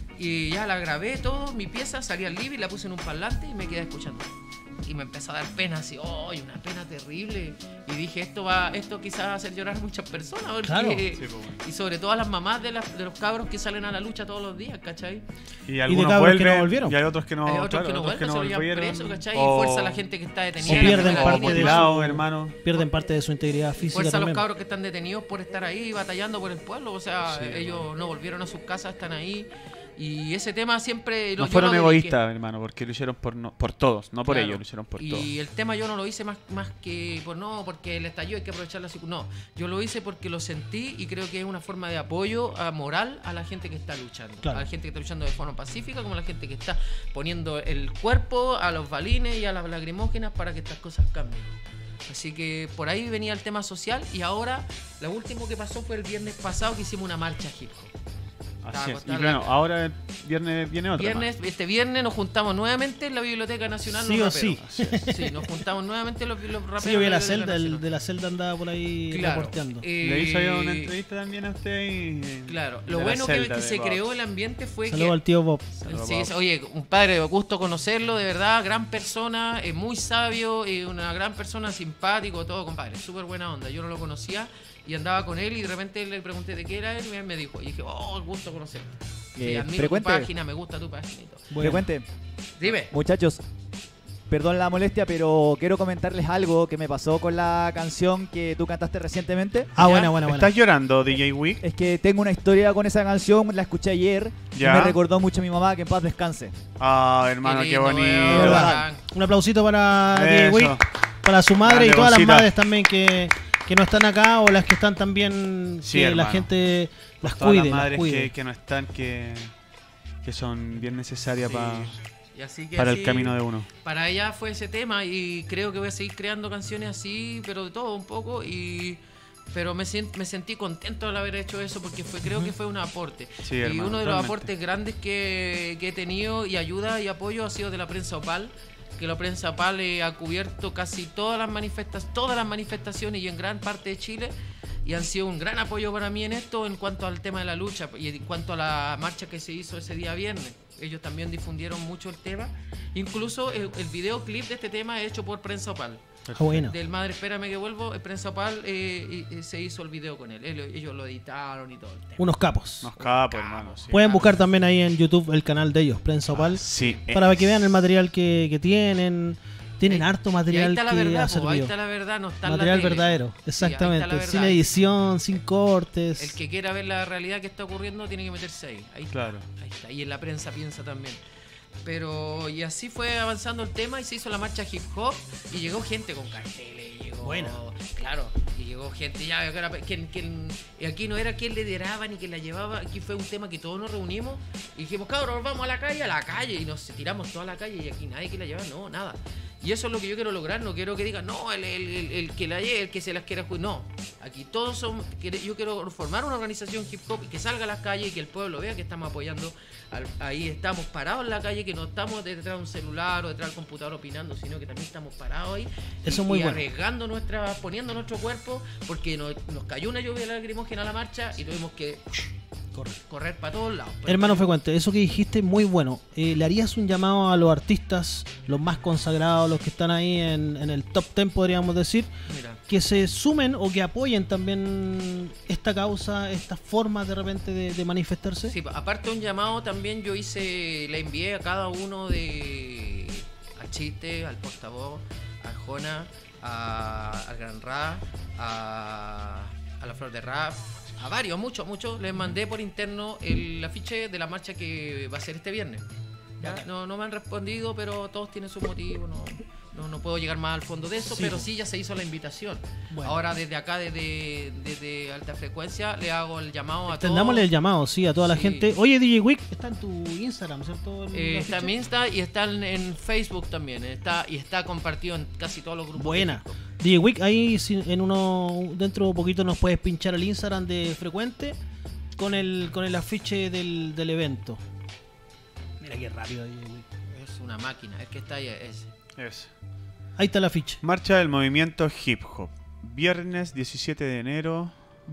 y ya la grabé todo, mi pieza, salí al living, la puse en un parlante y me quedé escuchando. Y me empezó a dar pena, así, ¡oh! Una pena terrible. Y dije, esto va, esto quizás va a hacer llorar a muchas personas. Porque, Claro. Sí, pues, bueno. y sobre todo a las mamás de, las- de los cabros que salen a la lucha todos los días, ¿cachai? Y algunos cabros que vuelven no volvieron. y hay otros que no, Hay otros claro, que no otros vuelven, se lo llevan volvieron. preso, ¿cachai? O- Y fuerza a la gente que está detenida. O en la pierden primera parte línea. de mutilado, su- hermano. Pierden parte de su integridad física Fuerza a los también. cabros que están detenidos por estar ahí batallando por el pueblo. O sea, Sí, ellos hermano. no volvieron a sus casas, están ahí. Y ese tema siempre... lo- No yo fueron lo dediqué. egoístas, hermano, porque lo hicieron por, no, por todos, no por Claro. ellos, lo hicieron por y todos. el tema yo no lo hice más, más que por no, porque el estallido hay que aprovecharlo así. No, yo lo hice porque lo sentí y creo que es una forma de apoyo a moral a la gente que está luchando. Claro. A la gente que está luchando de forma pacífica, como a la gente que está poniendo el cuerpo a los balines y a las lagrimógenas para que estas cosas cambien. Así que por ahí venía el tema social y ahora lo último que pasó fue el viernes pasado que hicimos una marcha hip hop. Así es. Y acostada en bueno, la- ahora el viernes viene otra Viernes, este viernes nos juntamos nuevamente en la Biblioteca Nacional. Sí los o sí. raperos. Sí, nos juntamos nuevamente los, los raperos. Sí, yo vi en la Biblioteca celda, el Nacional. de la celda andaba por ahí Claro, reporteando. eh, más. Le hizo yo una entrevista también a usted y... Claro, de lo la bueno que, celda que de se Bob. creó el ambiente fue Saludos que... al tío Bob. Saludos, Sí, Bob. oye, un padre, gusto conocerlo, de verdad, gran persona, eh, muy sabio, eh, una gran persona, simpático, todo, compadre, súper buena onda. Yo no lo conocía y andaba con él y de repente le pregunté de qué era él y él me dijo, y dije, oh, gusto conocerte. Sí, Eh, admiro frecuente. tu página, me gusta tu página y todo. Bueno, Frecuente. Dime. Muchachos, perdón la molestia, pero quiero comentarles algo que me pasó con la canción que tú cantaste recientemente. ah, buena, buena, buena. ¿Estás llorando, D J Wick? Es que tengo una historia con esa canción, la escuché ayer Ya. y me recordó mucho a mi mamá, que en paz descanse. Ah, hermano, qué, lindo, bonito. weón, De verdad. bacán. Un aplausito para D J Eso. Wick, para su madre Grande, y todas las Gonzita. madres también que, que no están acá o las que están también, Sí, que la hermano. gente las Todas cuide, las las madres cuide. que, que no están, que, que son bien necesarias Sí. pa- Y así que para así- el camino de uno. Para ella fue ese tema y creo que voy a seguir creando canciones así, pero de todo un poco y pero me, sent- me sentí contento al haber hecho eso porque fue creo que fue un aporte. Sí, y hermano, uno de los totalmente. aportes grandes que, que he tenido y ayuda y apoyo ha sido de la prensa Opal, que la prensa Opal eh, ha cubierto casi todas las manifestaciones, todas las manifestaciones y en gran parte de Chile. Y han sido un gran apoyo para mí en esto en cuanto al tema de la lucha y en cuanto a la marcha que se hizo ese día viernes. Ellos también difundieron mucho el tema. Incluso el, el videoclip de este tema es hecho por Prensa Opal. Ah, bueno. Del Madre Espérame que vuelvo, el Prensa Opal eh, y- y se hizo el video con él. Él- Ellos lo editaron y todo el tema. Unos capos. Nos capos, hermano. Sí. Pueden buscar también ahí en YouTube el canal de ellos, Prensa Opal, Sí, para es. que vean el material que, que tienen. Tienen Ahí- harto y ahí material está la que verdad, ha po, ahí servido. está la verdad, no está en la Material tele. verdadero, Sí, ahí exactamente. está la verdad. Sin edición, sin cortes. El que quiera ver la realidad que está ocurriendo tiene que meterse ahí. Ahí está. Claro. Ahí está. Y en la prensa piensa también. Pero y así fue avanzando el tema y se hizo la marcha hip hop y llegó gente con carteles. Y llegó, Buena. Claro, y llegó gente ya. que era- quien- quien- y aquí no era quien lideraba ni quien la llevaba. Aquí fue un tema que todos nos reunimos y dijimos, cabros, vamos a la calle, a la calle. Y nos tiramos toda la calle y aquí nadie que la lleva, no, nada. Y eso es lo que yo quiero lograr. No quiero que digan, no, el, el, el, el que la lleve, el que se las quiera jugar. No, aquí todos son. Yo quiero formar una organización hip hop y que salga a las calles y que el pueblo vea que estamos apoyando. Al- ahí estamos parados en la calle, que no estamos detrás de un celular o detrás del computador opinando, sino que también estamos parados ahí. Eso y, es muy y bueno. arriesgando nuestra, poniendo nuestro cuerpo, porque nos, nos cayó una lluvia lacrimógena a la marcha y tuvimos que correr para todos lados. Hermano Frecuente, eso que dijiste muy bueno. Eh, ¿Le harías un llamado a los artistas, los más consagrados, los que están ahí en, en el top ten, podríamos decir, Mira, que se sumen o que apoyen también esta causa, esta forma de repente de, de manifestarse? sí, aparte un llamado también yo hice, le envié a cada uno de a Chiste, al portavoz, Arjona, a, al Gran Ra, a, a la Flor de Rap, a varios, muchos, muchos. Les mandé por interno el afiche de la marcha que va a ser este viernes. ¿Ya? No, no me han respondido, pero todos tienen su motivo. No, no, no puedo llegar más al fondo de eso, Sí, pero pues. sí ya se hizo la invitación. Bueno. Ahora desde acá, desde, desde Alta Frecuencia, le hago el llamado a todos. Extendámosle el llamado, sí, a toda la Sí. gente. Oye, D J Wick, está en tu Instagram, ¿cierto? El- Eh, el está en afiche? mi Insta y está en, en Facebook también. Está, y está compartido en casi todos los grupos. Buena. de hip hop. D J Wick, ahí si- en uno dentro de poquito nos puedes pinchar el Instagram de Frecuente con el con el afiche del, del evento. Mira qué rápido, D J Wick. Es una máquina, es que está ahí, es. Es. Ahí está el afiche. Marcha del movimiento hip hop. Viernes diecisiete de enero,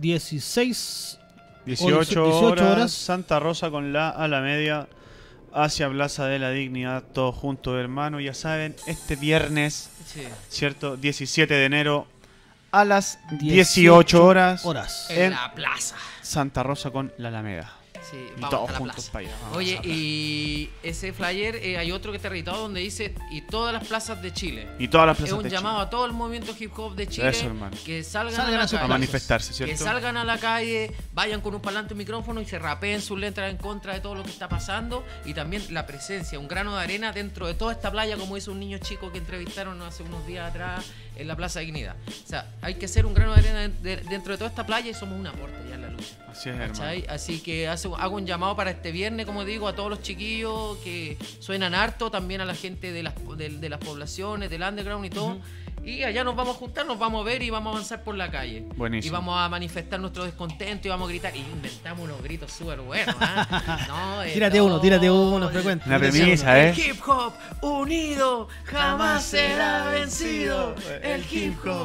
dieciséis dieciocho, dieciocho horas, horas. Santa Rosa con la a la media hacia Plaza de la Dignidad, todos juntos, hermano. Ya saben, este viernes, Sí. ¿cierto? diecisiete de enero a las dieciocho dieciocho horas, horas. En, En- la plaza. Santa Rosa con la Alameda. Sí, Y vamos todos a la juntos plaza. para allá. vamos Oye, a la y ese flyer eh, hay otro que está editado donde dice y todas las plazas de Chile. plaza. Y todas las Es plazas un de llamado Chile. a todo el movimiento hip hop de Chile Eso, hermano. que salgan, Salgan a la a sus calle. A manifestarse, ¿cierto? Que salgan a la calle, vayan con un parlante y un micrófono y se rapeen sus letras en contra de todo lo que está pasando. Y también la presencia, un grano de arena dentro de toda esta playa, como hizo un niño chico que entrevistaron hace unos días atrás en la Plaza Dignidad. O sea, hay que ser un grano de arena de- de- dentro de toda esta playa y somos un aporte ya en la lucha. Así es, hermano. ¿Cachai? Así que hace- hago un llamado para este viernes, como digo, a todos los chiquillos que suenan harto, también a la gente de las, de, de las poblaciones, del underground y todo. Y allá nos vamos a juntar, nos vamos a ver y vamos a avanzar por la calle. Buenísimo. Y vamos a manifestar nuestro descontento y vamos a gritar. Y inventamos unos gritos súper buenos. ¿ah? No, de Tírate uno, todo. tírate uno, Frecuente. Una Tírate premisa, uno. ¿eh? El hip hop unido jamás será vencido. El hip hop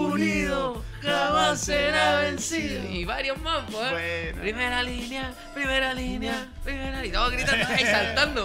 unido jamás será vencido. Y varios más, pues. ¿eh? Bueno. Primera línea, primera línea, primera línea. Todos gritando ahí, saltando.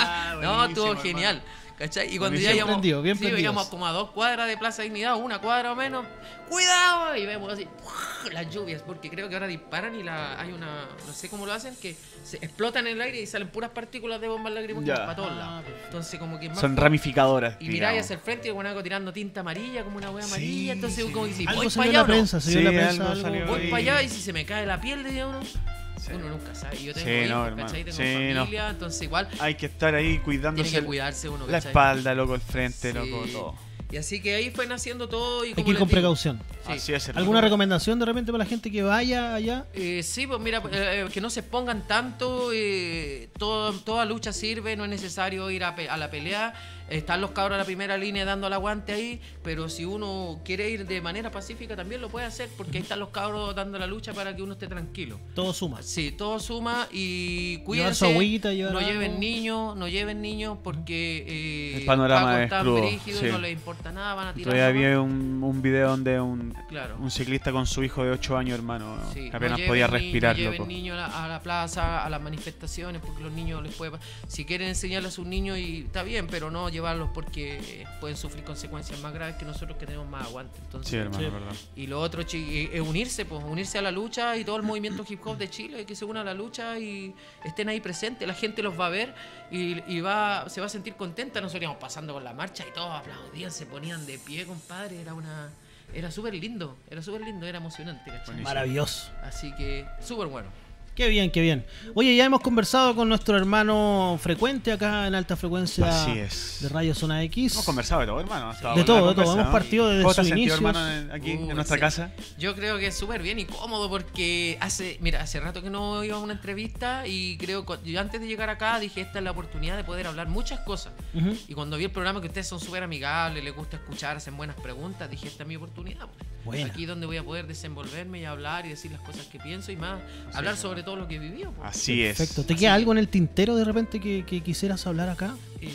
No, estuvo Buenísimo, genial. ¿Cachai? Y cuando Buenísimo. ya Bien íbamos, prendido, bien sí, prendidos. íbamos como a dos cuadras de Plaza Dignidad, una cuadra o menos. ¡Cuidado! Y vemos así las lluvias, porque creo que ahora disparan y la, hay una, no sé cómo lo hacen, que se explotan en el aire y salen puras partículas de bombas lacrimógenas Ya. para todos Ah, lados. perfecto. Entonces como que más Son fuerte. ramificadoras. Y miráis hacia el frente y el algo tirando tinta amarilla, como una wea Sí, amarilla. Entonces sí. como que si Algo voy salió para en la allá o no, prensa, salió en Sí, la prensa. algo algo- salió. voy Sí. para allá y si se me cae la piel de uno, Sí. uno nunca sabe. Y yo tengo Sí, hijos, no, hermano. ¿cachai? Tengo Sí, no. familia, entonces igual Hay que estar ahí tiene cuidándose que el- cuidarse uno, la ¿cachai? espalda, loco, el frente, Sí. loco, todo. Y así que ahí fue naciendo todo. Y Hay como que ir les con digo, precaución. sí. Así es, hermano. ¿Alguna recomendación de repente para la gente que vaya allá? Eh, sí, pues mira, eh, eh, que no se expongan tanto, eh, todo- toda lucha sirve, no es necesario ir a, pe- a la pelea, están los cabros a la primera línea dando el aguante ahí, pero si uno quiere ir de manera pacífica también lo puede hacer, porque ahí están los cabros dando la lucha para que uno esté tranquilo. Todo suma. Sí, todo suma y Llevar cuídense, su agüita, llevar no algo. lleven niños, no lleven niños porque eh, El panorama Pacos es están crudo, brígidos, sí. no les importa nada, van a tirar Todavía nomás. había un, un video donde un, Claro. un ciclista con su hijo de ocho años, hermano, Sí, que apenas no podía lleven ni- respirar, no lleven loco. niños a la, a la plaza, a las manifestaciones, porque los niños les puede... pa- Si quieren enseñarle a sus niños, y está bien, pero no llevarlos porque eh, pueden sufrir consecuencias más graves que nosotros que tenemos más aguante. Entonces, Sí, hermano, Sí. es verdad. y lo otro chi- es unirse, pues, unirse a la lucha y todo el movimiento hip hop de Chile, que se una a la lucha y estén ahí presentes. La gente los va a ver y, y va, se va a sentir contenta. Nosotros íbamos pasando con la marcha y todos aplaudían, se ponían de pie, compadre. Era una... Era súper lindo, era súper lindo, era emocionante, ¿cachai? Buenísimo. Maravilloso. Así que, súper bueno. Qué bien, qué bien. Oye, ya hemos conversado con nuestro hermano Frecuente acá en alta frecuencia Así es. de Radio Zona X. Hemos conversado de todo, hermano. Estaba De buena todo, la de todo. conversa, Hemos ¿no? partido desde ¿Cómo te has sus sentido, inicios. hermano, en- aquí Uh, en nuestra sí. casa? Yo creo que es súper bien y cómodo porque hace, mira, hace rato que no iba a una entrevista y creo que yo antes de llegar acá dije esta es la oportunidad de poder hablar muchas cosas. Ujú. Y cuando vi el programa que ustedes son súper amigables, les gusta escuchar, hacen buenas preguntas, dije esta es mi oportunidad. pues. Buena. Aquí donde voy a poder desenvolverme y hablar y decir las cosas que pienso y más, hablar es, sobre todo lo que he vivido. pues. Así es. Perfecto. ¿Te Así queda que- algo en el tintero de repente que, que quisieras hablar acá?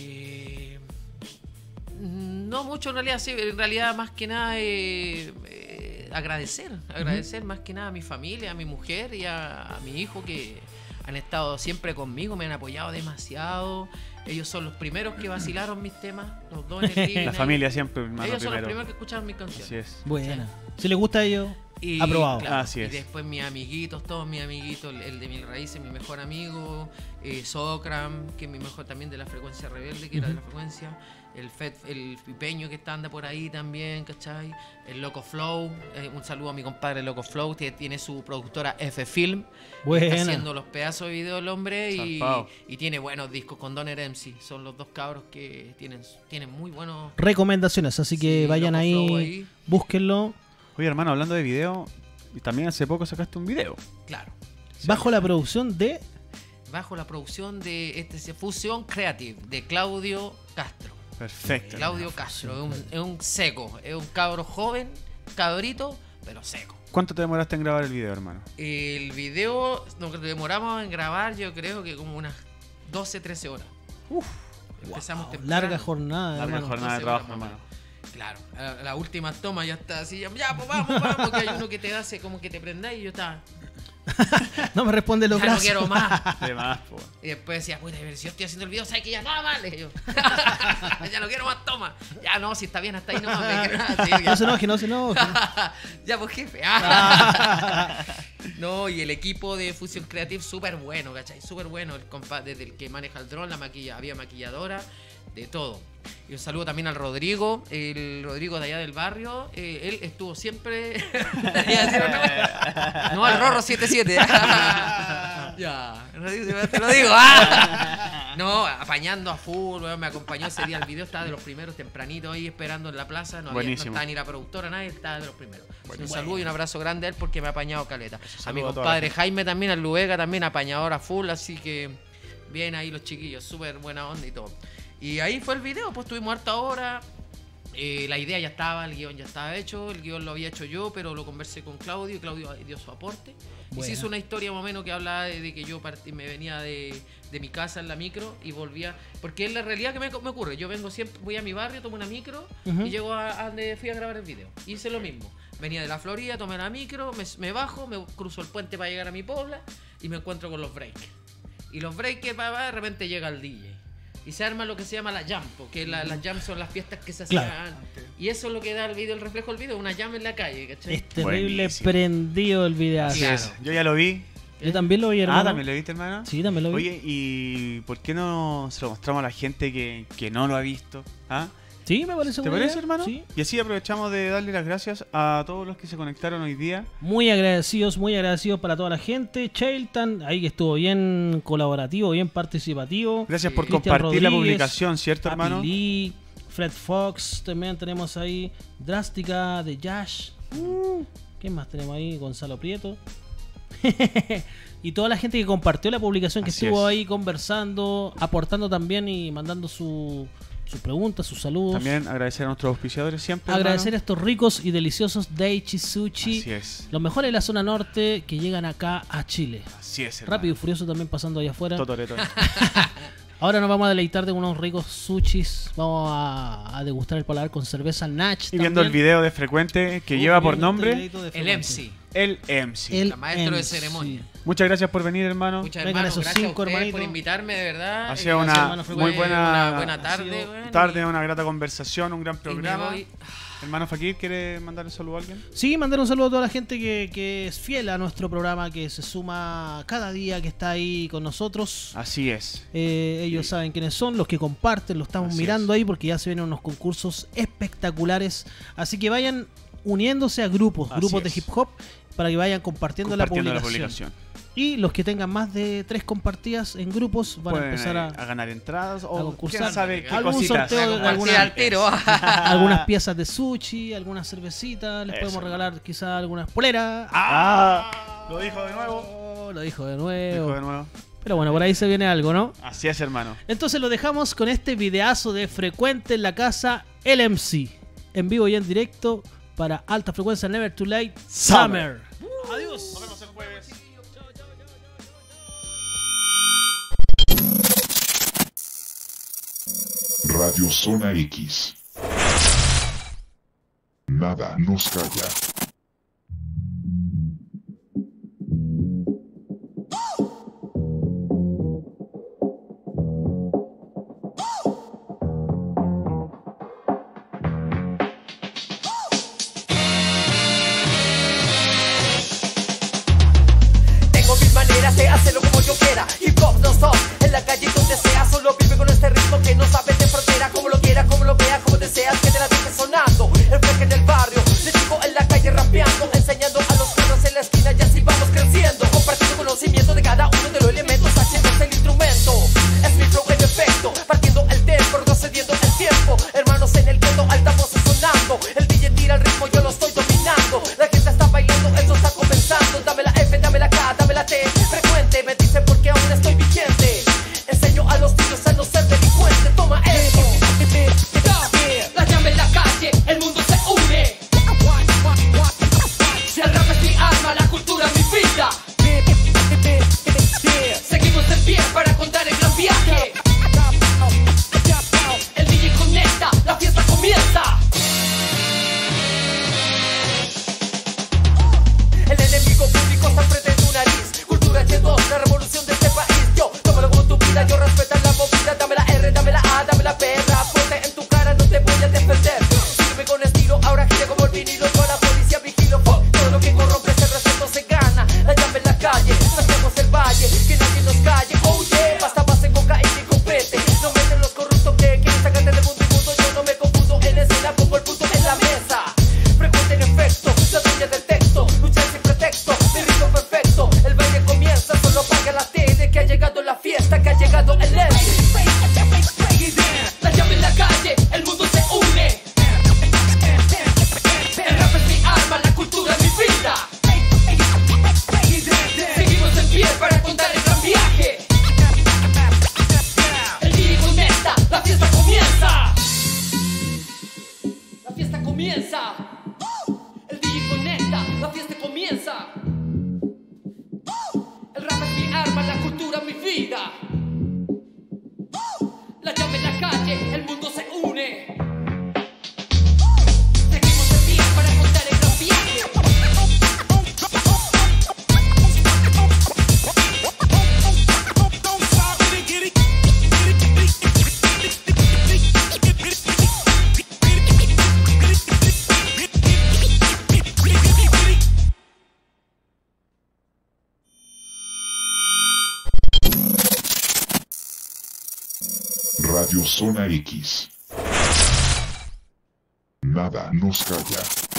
Eh, no mucho en realidad, sí, en realidad más que nada eh, eh, agradecer, agradecer más que nada a mi familia, a mi mujer y a, a mi hijo que han estado siempre conmigo, me han apoyado demasiado. Ellos son los primeros que vacilaron mis temas, los dos en el living La ahí. familia siempre, hermano, Ellos son los primero. primeros que escucharon mis canciones. Así es. Buena. Si les gusta a ellos, Y, Aprobado. claro, Así y es. después mis amiguitos, todos mis amiguitos, el, el de Mil Raíces, mi mejor amigo, eh, Socram, que es mi mejor también de la frecuencia rebelde, que era de la frecuencia, el Fed, el Pipeño que está anda por ahí también, ¿cachai? El Loco Flow, eh, un saludo a mi compadre Loco Flow, que tiene su productora F Film, Buena. está haciendo los pedazos de video el hombre y, Zarpado. y tiene buenos discos con Donner M C, son los dos cabros que tienen, tienen muy buenos... Recomendaciones, así que Sí, vayan Loco ahí, Flow ahí. búsquenlo. Oye, hermano, hablando de video, y también hace poco sacaste un video. Claro. Bajo la producción de... Bajo la producción de este Fusión Creative de Claudio Castro. Perfecto. Claudio Castro, es un, es un seco, es un cabro joven, cabrito, pero seco. ¿Cuánto te demoraste en grabar el video, hermano? El video nos demoramos en grabar, yo creo que como unas doce, trece horas. Uf, Empezamos wow, temprano. larga jornada, Larga hermano. jornada de doce trabajo, horas más o hermano. Claro, la, la última toma ya está así, ya, ya, pues vamos, vamos, que hay uno que te hace como que te prendáis y yo estaba, No me responde los ya no brazos. quiero más. De más, po. Y después decía, puta, pero si yo estoy haciendo el video, ¿sabes que ya nada más? Le dije yo, ya no quiero más toma. Ya no, si está bien hasta ahí, no. Me quiero- sí, ya. No se enoje, no se enoje. Ya, pues jefe. No, y el equipo de Fusion Creative súper bueno, ¿cachai? Súper bueno. El compa desde el que maneja el dron, la maquilla, había maquilladora, de todo. Y un saludo también al Rodrigo, el Rodrigo de allá del barrio. Eh, él estuvo siempre. Iba a decir otro- no, al Rorro setenta y siete. Ya, Rodrigo, te lo digo. No, apañando a full, weón, me acompañó ese día el video, estaba de los primeros tempranito ahí esperando en la plaza, no, había, no Buenísimo. estaba ni la productora, nadie, estaba de los primeros. Buenísimo. Un saludo y un abrazo grande a él porque me ha apañado caleta. A mi saludo a toda la compadre gente. Jaime también, al Luega también, apañador a full, así que bien ahí los chiquillos, súper buena onda y todo. Y ahí fue el video, pues tuvimos harta hora. Eh, la idea ya estaba, el guión ya estaba hecho, el guión lo había hecho yo, pero lo conversé con Claudio y Claudio dio su aporte. Y Buena. se hizo una historia más o menos que hablaba de, de que yo partí, me venía de, de mi casa en la micro y volvía. Porque es la realidad que me, me ocurre. Yo vengo siempre, voy a mi barrio, tomo una micro Ujú. y llego a, a donde fui a grabar el video. Hice lo mismo. Venía de la Florida, tomé la micro, me, me bajo, me cruzo el puente para llegar a mi pobla y me encuentro con los breakers. Y los breakers, pa, pa, de repente llega el D J. Y se arma lo que se llama la jam, porque la- las jams son las fiestas que se hacían Claro. antes. Y eso es lo que da el video, el reflejo del video, una jam en la calle, ¿cachai? Es terrible Buenísimo. prendido el video. Así Claro. es. Yo ya lo vi. Yo también lo vi, hermano. Ah, ¿también lo viste, hermano? Sí, también lo vi. Oye, ¿y por qué no se lo mostramos a la gente que, que no lo ha visto? ¿Ah? Sí, me parece ¿Te buena parece, idea. hermano? Sí. Y así aprovechamos de darle las gracias a todos los que se conectaron hoy día. Muy agradecidos, muy agradecidos para toda la gente. Chailton, ahí que estuvo bien colaborativo, bien participativo. Gracias por Cristian compartir la Rodríguez, publicación, ¿cierto, Papi hermano? Lee, Fred Fox, también tenemos ahí Drástica de Yash. Uh, ¿Quién más tenemos ahí? Gonzalo Prieto. Y toda la gente que compartió la publicación, que Así estuvo es. ahí conversando, aportando también y mandando su- sus preguntas, sus saludos. También agradecer a nuestros auspiciadores siempre. Agradecer a hermano. estos ricos y deliciosos Daichi Sushi. Así es. Los mejores de la zona norte que llegan acá a Chile. Así es, hermano. Rápido y Furioso también pasando allá afuera. Totoreto. Ahora nos vamos a deleitar de unos ricos sushis. Vamos a, a degustar el paladar con cerveza Natch. Y viendo el también. video de Frecuente que Uh, lleva por viendo nombre este videito de El Frecuente. M C, el M C. El la maestro de M C. ceremonia. Muchas gracias por venir, hermano. Muchas Vengan hermanos, esos gracias cinco, a ustedes hermanito. por invitarme, de verdad. Ha sido Eh, una hermano, fue muy fue buena una buena ha tarde, sido weón, tarde, y- una grata conversación, un gran y me programa. voy- Hermano Fakir, ¿quiere mandarle un saludo a alguien? Sí, mandar un saludo a toda la gente que, que es fiel a nuestro programa, que se suma cada día, que está ahí con nosotros. Así es. Eh, ellos saben quiénes son, los que comparten, lo estamos Así mirando es. ahí porque ya se vienen unos concursos espectaculares. Así que vayan uniéndose a grupos, Así grupos de es. hip hop, para que vayan compartiendo, Compartiendo la, la publicación. publicación. Y los que tengan más de tres compartidas en grupos van Pueden a empezar eh, a, a ganar entradas a o concursar. quién sabe qué Algún cositas. sorteo de Compartir alguna- al tiro. algunas piezas de sushi, algunas cervecitas, les Eso, podemos hermano. regalar quizás algunas poleras. Ah, lo dijo de nuevo. Oh, lo dijo de Lo nuevo. dijo de nuevo. Pero bueno, por ahí se viene algo, ¿no? Así es, hermano. Entonces lo dejamos con este videazo de Frecuente en la casa, el M C. En vivo y en directo para Alta Frecuencia Never Too Late Summer. Adiós. Nos vemos el jueves. Radio Zona X. Nada nos calla. vida. Yo respeto la movida, dame la R, dame la A, dame la perra. Ponte en tu cara, no te voy a defender. Sígueme con estilo, ahora gira como el vinilo. Con la policía vigilo, fuck. Todo lo que corrompe el respeto se gana. La llave en la calle, saquemos el valle, que nadie nos calle. Oh yeah, basta base cocaína y compete. No meten los corruptos que quieren sacarte del mundo inmundo. Yo no me confundo en escena, pongo el punto en la mesa. Frecuente en efecto, la dueña del texto. Luchar sin pretexto, mi ritmo perfecto. El baile comienza, solo apaga la tele. Que ha llegado la fiesta, que ha llegado el L. La llave en la calle, el mundo se une. El rap es mi arma, la cultura es mi vida. Seguimos en pie para contar el gran viaje. El D J conecta, la fiesta comienza. La fiesta comienza. El D J conecta, la fiesta comienza. El rap es mi arma, la cultura es mi vida. La llave en la calle, el mundo se une. Seguimos en pie para contar el gran viaje. Radio Zona X. Nada nos calla.